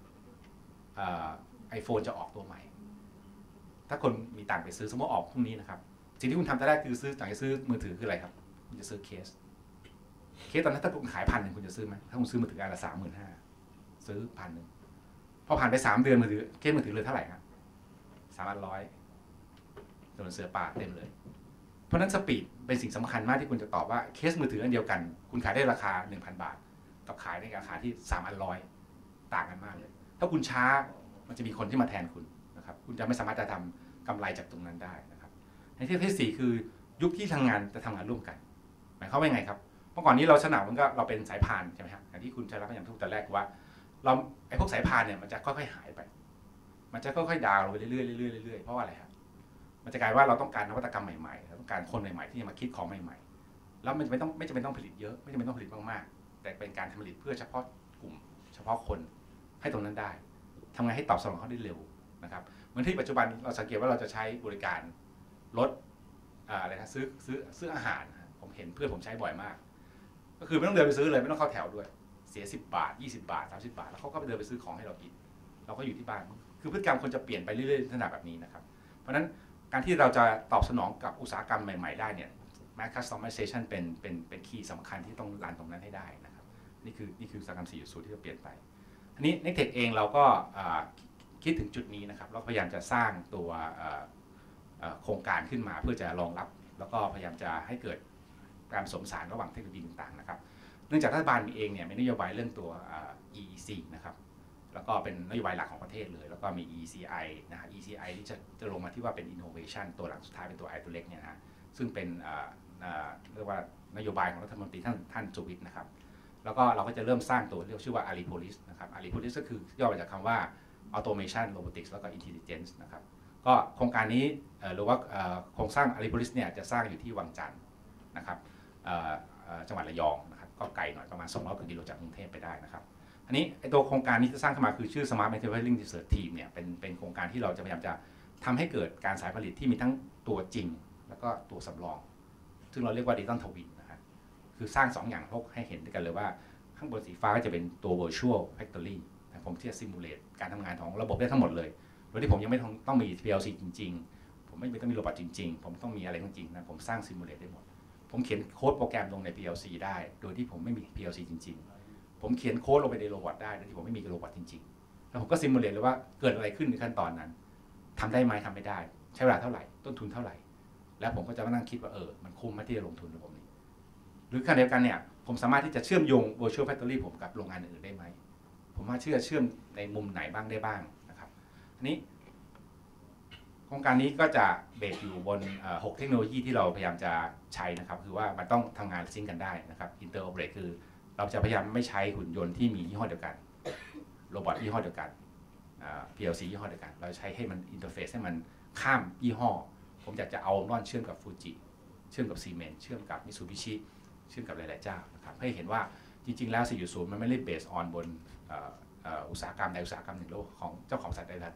ไอโฟนจะออกตัวใหม่ถ้าคนมีตังค์ไปซื้อสมมติออกพรุ่งนี้นะครับสิ่งที่คุณทำแต่แรกคือซื้อจากจะซื้อมือถือคืออะไรครับคุณจะซื้อเคสเคสตอนนั้นถ้าคุณขายพันหนึ่งคุณจะซื้อไหมถ้าคุณซื้อมือถืออันละสามหมื่นห้าซื้อพันหนึ่งพอผ่านไปสามเดือนมือถือเคสมือถือเลยเท่าไหร่ครับสามพันร้อยโดนเสือป่าเต็มเลยเพราะนั้นสปีดเป็นสิ่งสำคัญมากที่คุณจะตอบว่าเคสมือถืออันเดียวกันคุณขายได้ราคา หนึ่งพัน บาทกับขายในราคาที่สามพันร้อยต่างกันมากเลยถ้าคุณช้ามันจะมีคนที่มาแทนคุณนะครับคุณจะไม่สามารถจะทำกำไรจากตรงนั้นได้นะครับในที่ที่สี่คือยุคที่ทำงานจะทำงานร่วมกันหมายความว่าไงครับเมื่อก่อนนี้เราฉนับมันก็เราเป็นสายพานใช่ไหมครับอย่างที่คุณชัยรัตน์พยายามพูดแต่แรกว่าเราไอ้พวกสายพานเนี่ยมันจะค่อยๆหายไปมันจะค่อยๆดาวลงไปเรื่อยๆเรื่อยๆเรื่อยๆเพราะว่าอะไรครับมันจะกลายว่าเราต้องการนวัตกรรมใหม่ๆเราต้องการคนใหม่ๆที่จะมาคิดของใหม่ๆแล้วมันจะไม่ต้องไม่จำเป็นต้องผลิตเยอะไม่จำเป็นต้องผลิตมากๆแต่เป็นการผลิตเพื่อเฉพาะกลุ่มเฉพาะคนให้ตรงนั้นได้ทำไงให้ตอบสนองเขาได้เร็วนะครับเหมือนที่ปัจจุบันเราสังเกตว่าเราจะใช้บริการรถอะไรนะซื้อซื้อซื้ออาหารผมเห็นเพื่อนผมใช้บ่อยมากก็คือไม่ต้องเดินไปซื้อเลยไม่ต้องเข้าแถวด้วยเสียสิบบาทยี่สิบบาทสามสิบบาทแล้วเขาก็ไปเดินไปซื้อของให้เรากินเราก็อยู่ที่บ้านคือพฤติกรรมคนจะเปลี่ยนไปเรื่อยๆลักษณะแบบนี้นะครับเพราะฉะนั้นการที่เราจะตอบสนองกับอุตสาหกรรมใหม่ๆได้เนี่ย mass customization เป็นเป็นเป็นคีย์สำคัญที่ต้องรันตรงนั้นให้ได้นะครับนี่คือนี่คืออุตสาหกรรม สี่จุดศูนย์ ที่จะเปลี่ยนไปอันนี้ Nextech เองเราก็คิดถึงจุดนี้นะครับเราพยายามจะสร้างตัวโครงการขึ้นมาเพื่อจะรองรับแล้วก็พยายามจะให้เกิดการผสมผสานระหว่างเทคโนโลยีต่างๆนะครับเนื่องจากรัฐบาลเองเนี่ยมีนโยบายเรื่องตัว อี อี ซี นะครับแล้วก็เป็นนโยบายหลักของประเทศเลยแล้วก็มี อี ซี ไอ นะฮะ อี ซี ไอ ที่จะจะลงมาที่ว่าเป็น innovation ตัวหลังสุดท้ายเป็นตัว I ตัวเล็กเนี่ยนะซึ่งเป็นเรียกว่านโยบายของรัฐมนตรีท่านท่านสุวิทย์นะครับแล้วก็เราก็จะเริ่มสร้างตัวเรียกชื่อว่า Alipolis นะครับ Alipolis ก็คือย่อมาจากคำว่า automation robotics แล้วก็ intelligence นะครับก็โครงการนี้หรือว่าโครงสร้าง Alipolis เนี่ยจะสร้างอยู่ที่วังจันทร์นะครับจังหวัดระยองนะครับก็ไกลหน่อยประมาณสองร้อยกิโลจากกรุงเทพไปได้นะครับอันนี้ไอตัวโครงการนี้ที่สร้างขึ้นมาคือชื่อ Smart Manufacturing Research Team เนี่ยเป็นเป็นโครงการที่เราจะพยายามจะทำให้เกิดการสายผลิตที่มีทั้งตัวจริงแล้วก็ตัวสำรองซึ่งเราเรียกว่า Digital Twin นะครับคือสร้างสองอย่างพวกให้เห็นด้วยกันเลยว่าข้างบนสีฟ้าก็จะเป็นตัว Virtual Factory ผมที่จะ simulate การทำงานของระบบได้ทั้งหมดเลยโดยที่ผมยังไม่ต้องมี พี แอล ซี จริงๆผมไม่ต้องมีโรบอทจริงๆผมต้องมีอะไรจริงๆนะผมสร้าง simulate ได้หมดผมเขียนโค้ดโปรแกรมลงใน พี แอล ซี ได้โดยที่ผมไม่มี พี แอล ซี จริงๆผมเขียนโค้ดลงไปในโรบอทได้โดยที่ผมไม่มีโรบอทจริงๆแล้วผมก็ซิมูเลตเลยว่าเกิดอะไรขึ้นในขั้นตอนนั้นทำได้ไหมทำไม่ได้ใช้เวลาเท่าไหร่ต้นทุนเท่าไหร่แล้วผมก็จะมานั่งคิดว่าเออมันคุ้มไหมที่จะลงทุนในผมนี้หรือขณะเดียวกันเนี่ยผมสามารถที่จะเชื่อมโยง virtual factory ผมกับโรงงานอื่นได้ไหมผมว่าเชื่อเชื่อมในมุมไหนบ้างได้บ้างนะครับอันนี้โครงการนี้ก็จะเบสอยู่บนหกเทคโนโลยีที่เราพยายามจะใช้นะครับคือว่ามันต้องทำงานซิงค์กันได้นะครับ interoperate คือเราจะพยายามไม่ใช้หุ่นยนต์ที่มียี่ห้อเดียวกันโรบอทยี่ห้อเดียวกัน พี แอล ซี ยี่ห้อเดียวกันเราใช้ให้มันอินเทอร์เฟซให้มันข้ามยี่ห้อผมอยากจะเอานอนเชื่อมกับฟูจิเชื่อมกับซีเมนต์เชื่อมกับมิตซูบิชิเชื่อมกับหลายๆเจ้านะครับให้เห็นว่าจริงๆแล้ว สี่จุดศูนย์ มันไม่ได้เบสออนบนอุตสาหกรรมใดอุตสาหกรรมหนึ่งหรือของเจ้าของสัตว์ใดสัตว์หนึ่ง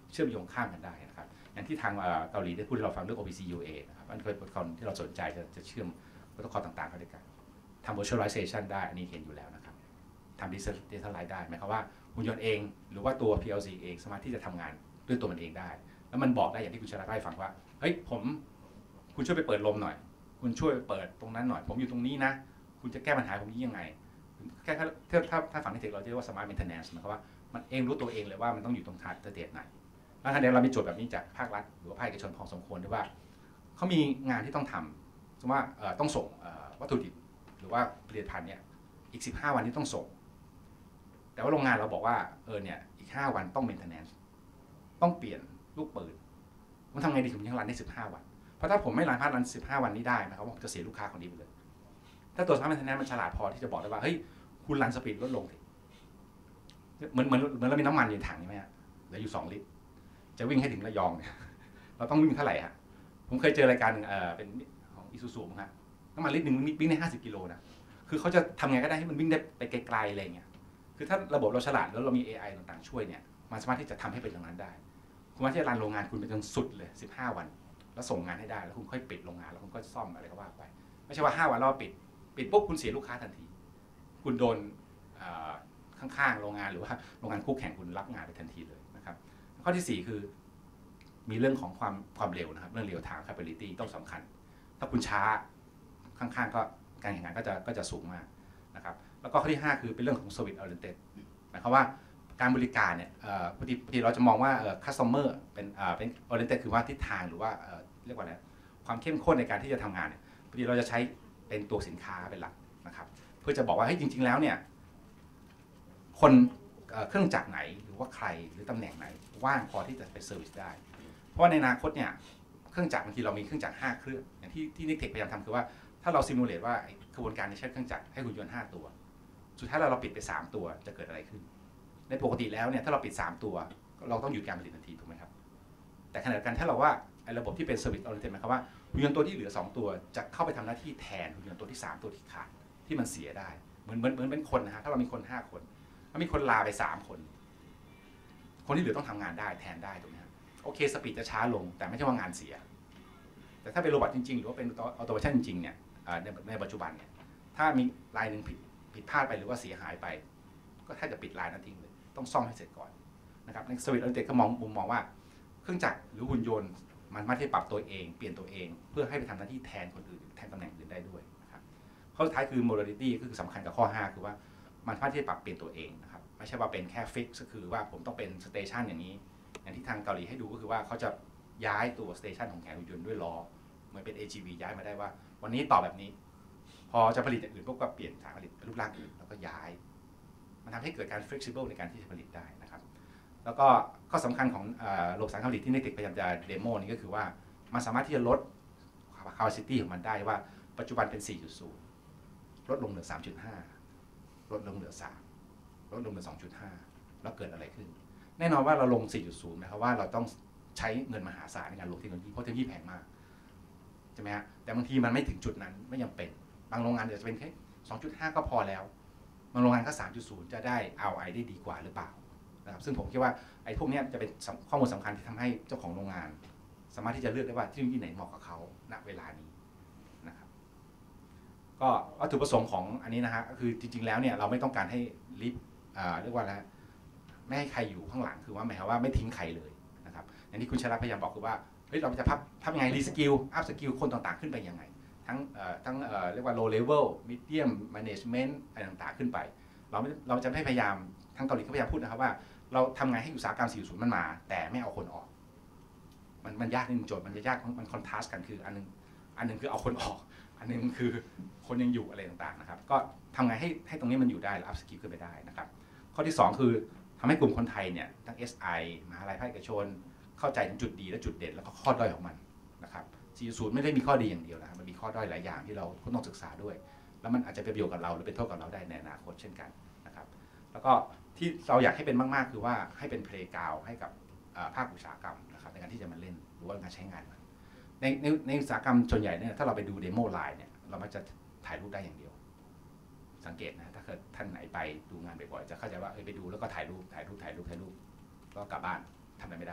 เชื่อมโยงข้ามกันได้นะครับอย่างที่ทางเกาหลีได้พูดให้เราฟังเรื่อง โอ พี ซี ยู เอ นะครับมันเป็นโปรโตคอลที่เราสนใจจะจะเชื่อมโปรโตคอลต่างๆเข้าด้วยกันทำ virtualization ได้อันนี้เห็นอยู่แล้วนะครับทำ decentralized ได้หมายความว่าหุ่นยนต์เองหรือว่าตัว พี แอล ซี เองสามารถที่จะทำงานด้วยตัวมันเองได้แล้วมันบอกได้อย่างที่คุณชลาภาให้ฟังว่าเฮ้ยผมคุณช่วยไปเปิดลมหน่อยคุณช่วยไปเปิดตรงนั้นหน่อยผมอยู่ตรงนี้นะคุณจะแก้ปัญหาผมนี้ยังไงแค่ถ้าถ้าถ้าฝั่งในเทคเราเรียกว่า smart maintenance หมายความว่ามันเองรู้ตัวเองเลยว่ามันต้องอยู่ตรงทาร์เตไหนแล้วทันเดียวเรามีโจทย์แบบนี้จากภาครัฐหรือว่าภาคเอกชนพอสมควรด้วยว่าเขามีงานที่ต้องทำสมมติว่าต้องส่งวัตถุดิบหรือว่าผลิตภัณฑ์เนี่ยอีกสิบห้าวันนี้ต้องส่งแต่ว่าโรงงานเราบอกว่าเออเนี่ยอีกห้าวันต้อง maintenance ต้องเปลี่ยนลูกปืนมันทำไงดีผมยังรันได้สิบห้าวันเพราะถ้าผมไม่รันพาร์ทรันสิบห้าวันนี้ได้นะครับผมจะเสียลูกค้าคนนี้ไปเลยถ้าตัว smart maintenance มันฉลาดพอที่จะบอกได้ว่าเฮ้ยคุณรันสปีดลดลงเหมือนเหมือนเหมือนเรามีน้ำมันอยู่ในถังใช่ไหมฮะเหลืออยู่สองลิตรจะวิ่งให้ถึงระยองเนี่ยเราต้องวิ่งเท่าไหร่ฮะผมเคยเจอรายการเอ่อเป็นของอิซูซูมั้งฮะน้ำมันลิตรหนึ่งวิ่งได้ห้าสิบกิโลนะคือเขาจะทำไงก็ได้ให้มันวิ่งได้ไปไกลๆอะไรเงี้ยคือถ้าระบบเราฉลาดแล้วเรามี เอ ไอ ต่างๆช่วยเนี่ยมันสามารถที่จะทำให้เป็นอย่างนั้นได้คุณว่าที่รันโรงงานคุณไปจนสุดเลยสิบห้าวันแล้วส่งงานให้ได้แล้วคุณค่อยปิดโรงงานแล้วคุณก็ซ่อมอะไรก็ว่าไปไม่ใช่ว่าห้าวันแล้วปิดปิดปุ๊บคุณเสียลูกค้าทันทีคุณโดนข้างๆโรงงานหรือว่าโรงงานคู่แข่งคุณรับงานไปทันทีเลยนะครับข้อที่สี่คือมีเรื่องของความความเร็วนะครับเรื่อง real time capability ต้องสำคัญถ้าคุณช้าข้างๆก็การแข่งขันก็จะก็จะสูงมากนะครับแล้วก็ข้อที่ห้าคือเป็นเรื่องของ service oriented หมายความว่าการบริการเนี่ยพอดีพอดีเราจะมองว่า customer เป็นเป็น oriented คือว่าทิศทางหรือว่าเรียกว่าอะไรความเข้มข้นในการที่จะทำงานเนี่ยพอดีเราจะใช้เป็นตัวสินค้าเป็นหลักนะครับเพื่อจะบอกว่าเฮ้ยจริงๆแล้วเนี่ยคนเครื่องจักรไหนหรือว่าใครหรือตำแหน่งไหนว่างพอที่จะไปเซอร์วิสได้เพราะว่าในอนาคตเนี่ยเครื่องจักรบางทีเรามีเครื่องจักรห้าเครื่องอย่างที่ที่นิกเทคพยายามทำคือว่าถ้าเราซิมูเลตว่ากระบวนการในใช้เครื่องจักรให้หุ่นยนต์ห้าตัวสุดท้ายเราเราปิดไปสามตัวจะเกิดอะไรขึ้นในปกติแล้วเนี่ยถ้าเราปิดสามตัวเราต้องหยุดการผลิตทันทีถูกไหมครับแต่ขณะเดียวกันถ้าเราว่าไอ้ระบบที่เป็นเซอร์วิสออริเอนเต็ดหมายความว่าหุ่นยนต์ตัวที่เหลือสองตัวจะเข้าไปทำหน้าที่แทนหุ่นยนต์ตัวที่สามตัวที่ขาดที่มันเสียได้เหมือนเหมือนเหมือนเป็นคนนะฮะถ้าเรามีคนห้าคนถ้ามีคนลาไปสามคนคนที่เหลือต้องทำงานได้แทนได้ถูกไหมครับโอเคสปีดจะช้าลงแต่ไม่ใช่ว่างานเสียแต่ถ้าเป็นโรบอทจริงๆหรือว่าเป็นออโตเมชันจริงๆเนี่ยในในปัจจุบันเนี่ยถ้ามีลายหนึ่งผิดผิดพลาดไปหรือว่าเสียหายไปก็แทบจะปิดลายนั้นทิ้งเลยต้องซ่อมให้เสร็จก่อนนะครับในสวิตช์ออริเอนเต็ดก็มองมุมมองว่าเครื่องจักรหรือหุ่นยนต์มันสามารถที่ปรับตัวเองเปลี่ยนตัวเองเพื่อให้ไปทำหน้าที่แทนคนอื่นแทนตำแหน่งอื่นได้ด้วยนะครับข้อสุดท้ายคือ modality ก็คือสำคัญกับข้อห้าคือว่ามันสามารถที่จะปรับเปลี่ยนตัวเองนะครับไม่ใช่ว่าเป็นแค่ฟิกก็คือว่าผมต้องเป็นสเตชันอย่างนี้อย่างที่ทางเกาหลีให้ดูก็คือว่าเขาจะย้ายตัวสเตชันของแขนหุ่นยนต์ด้วยล้อเหมือนเป็น เอ จี วี ย้ายมาได้ว่าวันนี้ต่อแบบนี้พอจะผลิตอย่างอื่นพวกก็เปลี่ยนฐานผลิตเป็นรูปร่างอื่นแล้วก็ย้ายมันทำให้เกิดการ flexible ในการที่จะผลิตได้นะครับแล้วก็ข้อสำคัญของระบบสังคมผลิตที่นิติพยายามจะเดโมนี่ก็คือว่ามันสามารถที่จะลด capacity ของมันได้ว่าปัจจุบันเป็น สี่จุดศูนย์ ลดลงเหลือ สามจุดห้า ลดลงเหลือ สาม ลดลงเหลือ สองจุดห้า แล้วเกิดอะไรขึ้นแน่นอนว่าเราลง สี่จุดศูนย์ นะครับว่าเราต้องใช้เงินมหาศาลในการลงเทคโนโลยีเพราะเทคโนโลยีแพงมากใช่ไหมฮะแต่บางทีมันไม่ถึงจุดนั้นไม่จำเป็นบางโรงงานจะเป็นแค่ สองจุดห้า ก็พอแล้วบางโรงงานก็ สามจุดศูนย์ จะได้ อาร์ โอ ไอ ได้ดีกว่าหรือเปล่านะครับซึ่งผมคิดว่าไอ้พวกนี้จะเป็นข้อมูลสำคัญที่ทำให้เจ้าของโรงงานสามารถที่จะเลือกได้ว่าเทคโนโลยีไหนเหมาะกับเขาณเวลานี้นะครับก็วัตถุประสงค์ของอันนี้นะฮะก็คือจริงๆแล้วเนี่ยเราไม่ต้องการให้ลิฟต์เรียกว่าอะไรไม่ให้ใครอยู่ข้างหลังคือว่าหมายความว่าไม่ทิ้งใครเลยนะครับอย่างที่คุณชลัดพยายามบอกคือว่าเฮ้ยเราจะพับทำยังไงรีสกิลอัพสกิลคนต่างๆขึ้นไปยังไงทั้งทั้งเรียกว่า low level medium management อะไรต่างๆขึ้นไปเราเราจะไม่พยายามทางเกาหลีก็พยายามพูดนะครับว่าเราทำไงให้อุตสาหกรรม สี่จุดศูนย์ มันมาแต่ไม่เอาคนออกมันมันยากนิดนึงโจทย์มันจะยากมันคอนทราสต์กันคืออันนึงอันนึงคือเอาคนออกอันนึงคือคนยังอยู่อะไรต่างๆนะครับก็ทำไงให้ให้ตรงนี้มันอยู่ได้และอัพสกิลขึ้นไปได้นะครับข้อที่สองคือทำให้กลุ่มคนไทยเนี่ยทั้ง เอส ไอ มหาวิทยาลัยภาคเอกชนเข้าใจถึงจุดดีและจุดเด่นแล้วก็ข้อด้อยของมันนะครับ สี่จุดศูนย์ ไม่ได้มีข้อดีอย่างเดียวนะครับมันมีข้อด้อยหลายอย่างที่เราต้องศึกษาด้วยแล้วมันอาจจะเป็นประโยชน์กับเราหรือเป็นโทษกับเราได้ในอนาคตเช่นกันนะครับแล้วก็ที่เราอยากให้เป็นมากๆคือว่าให้เป็นเพลย์กราวด์ให้กับภาคอุตสาหกรรมนะครับในการที่จะมาเล่นหรือว่าการใช้งานมันในในในอุตสาหกรรมส่วนใหญ่เนี่ยถ้าเราไปดูเดโมไลน์เนี่ยเรามักจะถ่ายรูปได้อย่างเดียวสังเกตนะถ้าเกิดท่านไหนไปดูงานบ่อยๆจะเข้าใจว่าเออไปดูแล้วก็ถ่ายรูปถ่ายรูปถ่ายรูปถ่ายรูปก็กลับบ้านทำอะไรไม่ได้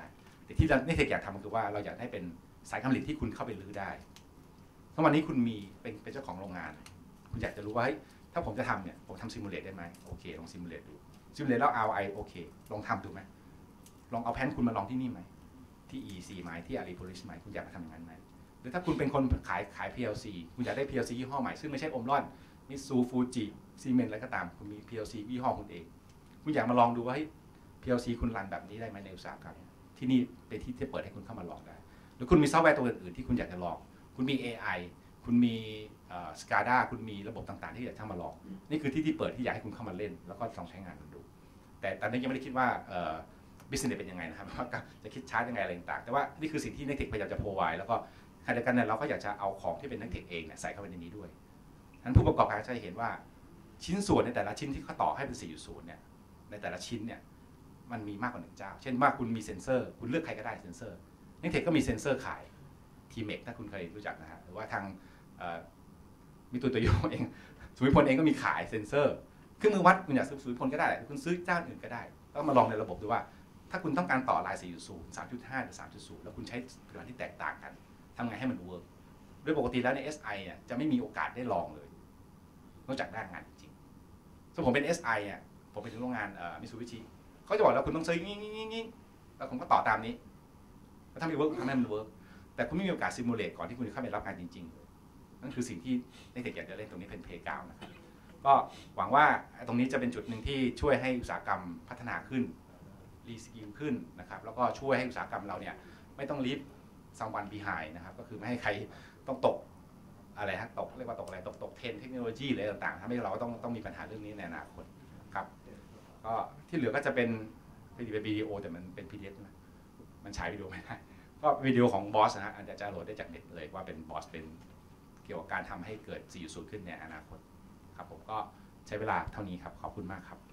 แต่ที่เนกเทคอยากทำคือว่าเราอยากให้เป็นสายการผลิตที่คุณเข้าไปรื้อได้ถ้าวันนี้คุณมีเป็นเป็นเจ้าของโรงงานคุณอยากจะรู้ว่าถ้าผมจะทำเนี่ยผมทำซิมูเลตได้ไหมโอเคลองซิมูเลตดูซิมูเลตแล้ว อาร์ โอ ไอ โอเคลองทำดูไหมลองเอาแพนคุณมาลองที่นี่ไหมที่ อี ซี ไหมที่ Alipolis ไหมคุณอยากมาทำอย่างนั้นไหมหรือถ้าคุณเป็นคนขายขาย พี แอล ซี คุณอยากได้ พี แอล ซี ยี่ห้อใหม่ซึ่งไม่ใช่อมร่อนมิตซูฟูจิซีเมนต์อะไรก็ตามคุณมี พี แอล ซี ยี่ห้อคุณเองคุณอยากมาลองดูว่า พี แอล ซี คุณรันแบบนี้ได้ไหมในอุตสาหกรรมที่นี่เป็นที่ที่เปิดให้คุณเข้ามาลองได้หรือคุณมีซอฟต์แวร์ตัวอื่นๆที่คุณอยากจะลองคุณมี เอ ไอ คุณมีสกาด้าคุณมีระบบต่างๆที่อยากเข้ามาลองนี่คือที่ที่เปิดที่อยากให้คุณเข้ามาเล่นแล้วก็ลองใช้งานดูแต่ตอนนี้ยังไม่ได้คิดว่าบิสเนสเป็นยังไงนะครับว่าจะคิดชาร์จยังไงอะไรต่างๆแต่ว่านี่คือสิ่งที่นักเทคพยายามจะโพไวแล้วก็ขณะเดียวกันเนี่ยเราก็อยากจะเอาของที่เป็นนักเทคเองเนี่ยใส่เข้าไปในนี้ด้วยนั้นผู้ประกอบการจะเห็นว่าชิ้นส่วนในแต่ละชิ้นที่เขาต่อให้เป็น สี่จุดศูนย์ เนี่ยในแต่ละชิ้นเนี่ยมันมีมากกว่าหนึ่งเจ้าเช่นว่าคุณมีเซ็นเซอร์คุณเลือกใครก็ได้เซ็นเซอร์นักเทคก็มีเซ็นเซอร์ขายทีเมกถ้าคุณเคยรู้จักนะฮะหรือว่าทางมีตัวตัวโยงเองสุวิพลเองก็มีขายเซ็นเซอร์เครื่องมือวัดคุณอยากซื้อสุวิพลก็ได้คุณซื้อเจ้าอื่นก็ได้แล้วมาลองในระบบดูว่าถ้าคุณต้องการต่อลาย สี่จุดศูนย์ สามจุดห้า หรือ สามจุดศูนย์ แล้วคุณใช้ผลิตภัณฑ์ที่แตกต่างกันทำไงให้มันเวิร์กโดยปกติแล้วใน เอส ไอ เนี่ยจะไม่มีโอกาสได้ลองเลยนอกจากหน้างานจริงๆส่วนผมเป็น เอส ไอ เนี่ยผมไปถึงโรงงานมิตซูบิชิเขาจะบอกแล้วคุณต้องซื้องี้งี้งี้แล้วผมก็ต่อตามนี้แล้วถ้าไม่เวิร์กทำให้มันเวิร์กแต่คุณไม่มีโอกาสซิมูเลตก่อนที่คุณจะเข้าไปรับงานจริงๆนั่นคือสิ่งที่นักเทคอยากจะเล่นตรงนี้เป็นเพลย์กราวด์นะครับก็หวังว่าตรงนี้จะเป็นจุดหนึ่งที่ช่วยให้อุตสาหกรรมพัฒนาขึ้นรีสกิลขึ้นนะครับแล้วก็ช่วยให้อุตสาหกรรมเราเนี่ยไม่ต้องลีฟซัมวันบีไฮนะครับก็คือไม่ให้ใครต้องตกอะไรฮะตกเรียกว่าตกอะไรตกตกเทรนเทคโนโลยีอะไรต่างๆทำให้เราต้องต้องมีปัญหาเรื่องนี้ในอนาคตครับก็ที่เหลือก็จะเป็นเป็นวิดีโอแต่มันเป็น พี ดี เอฟ ใช่ไหมมันฉายวิดีโอไม่ได้ก็วิดีโอของบอสนะฮะอาจจะโหลดได้จากเน็ตเลยว่าเป็นบอสเป็นเกี่ยวกับการทำให้เกิด สี่จุดศูนย์ ขึ้นในอนาคตครับผมก็ใช้เวลาเท่านี้ครับขอบคุณมากครับ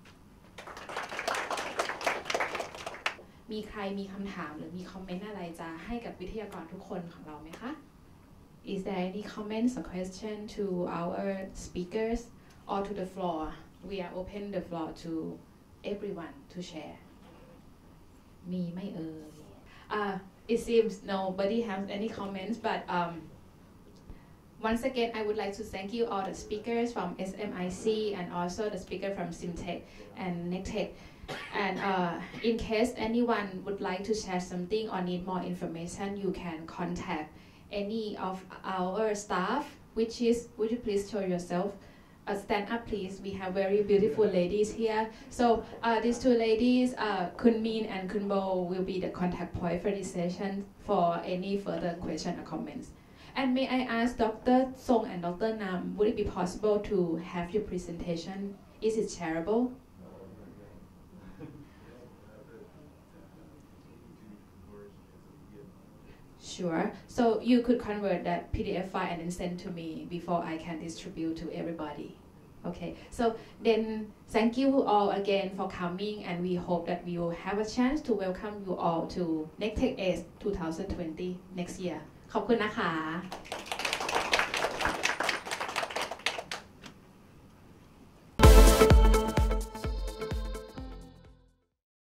มีใครมีคำถามหรือมีคอมเมนต์อะไรจะให้กับวิทยากรทุกคนของเราไหมคะ Is there any comments or question to our speakers or to the floor? We are open the floor to everyone to share. มีไหมเอ่ย Uh, it seems nobody has any comments, but um, once again, I would like to thank you all the speakers from เอส เอ็ม ไอ ซี and also the speaker from Simtech and Nectech. And uh, in case anyone would like to share something or need more information, you can contact any of our staff, which is, would you please show yourself? Uh, stand up, please. We have very beautiful ladies here. So uh, these two ladies, uh, Kun Min and Kun Bo, will be the contact point for this session for any further question or comments. And may I ask Doctor Song and Doctor Nam, would it be possible to have your presentation? Is it shareable? Sure. So you could convert that P D F file and then send to me before I can distribute to everybody. Okay. So then thank you all again for coming, and we hope that we will have a chance to welcome you all to Nectech Ace twenty twenty next year. ขอบคุณนะคะ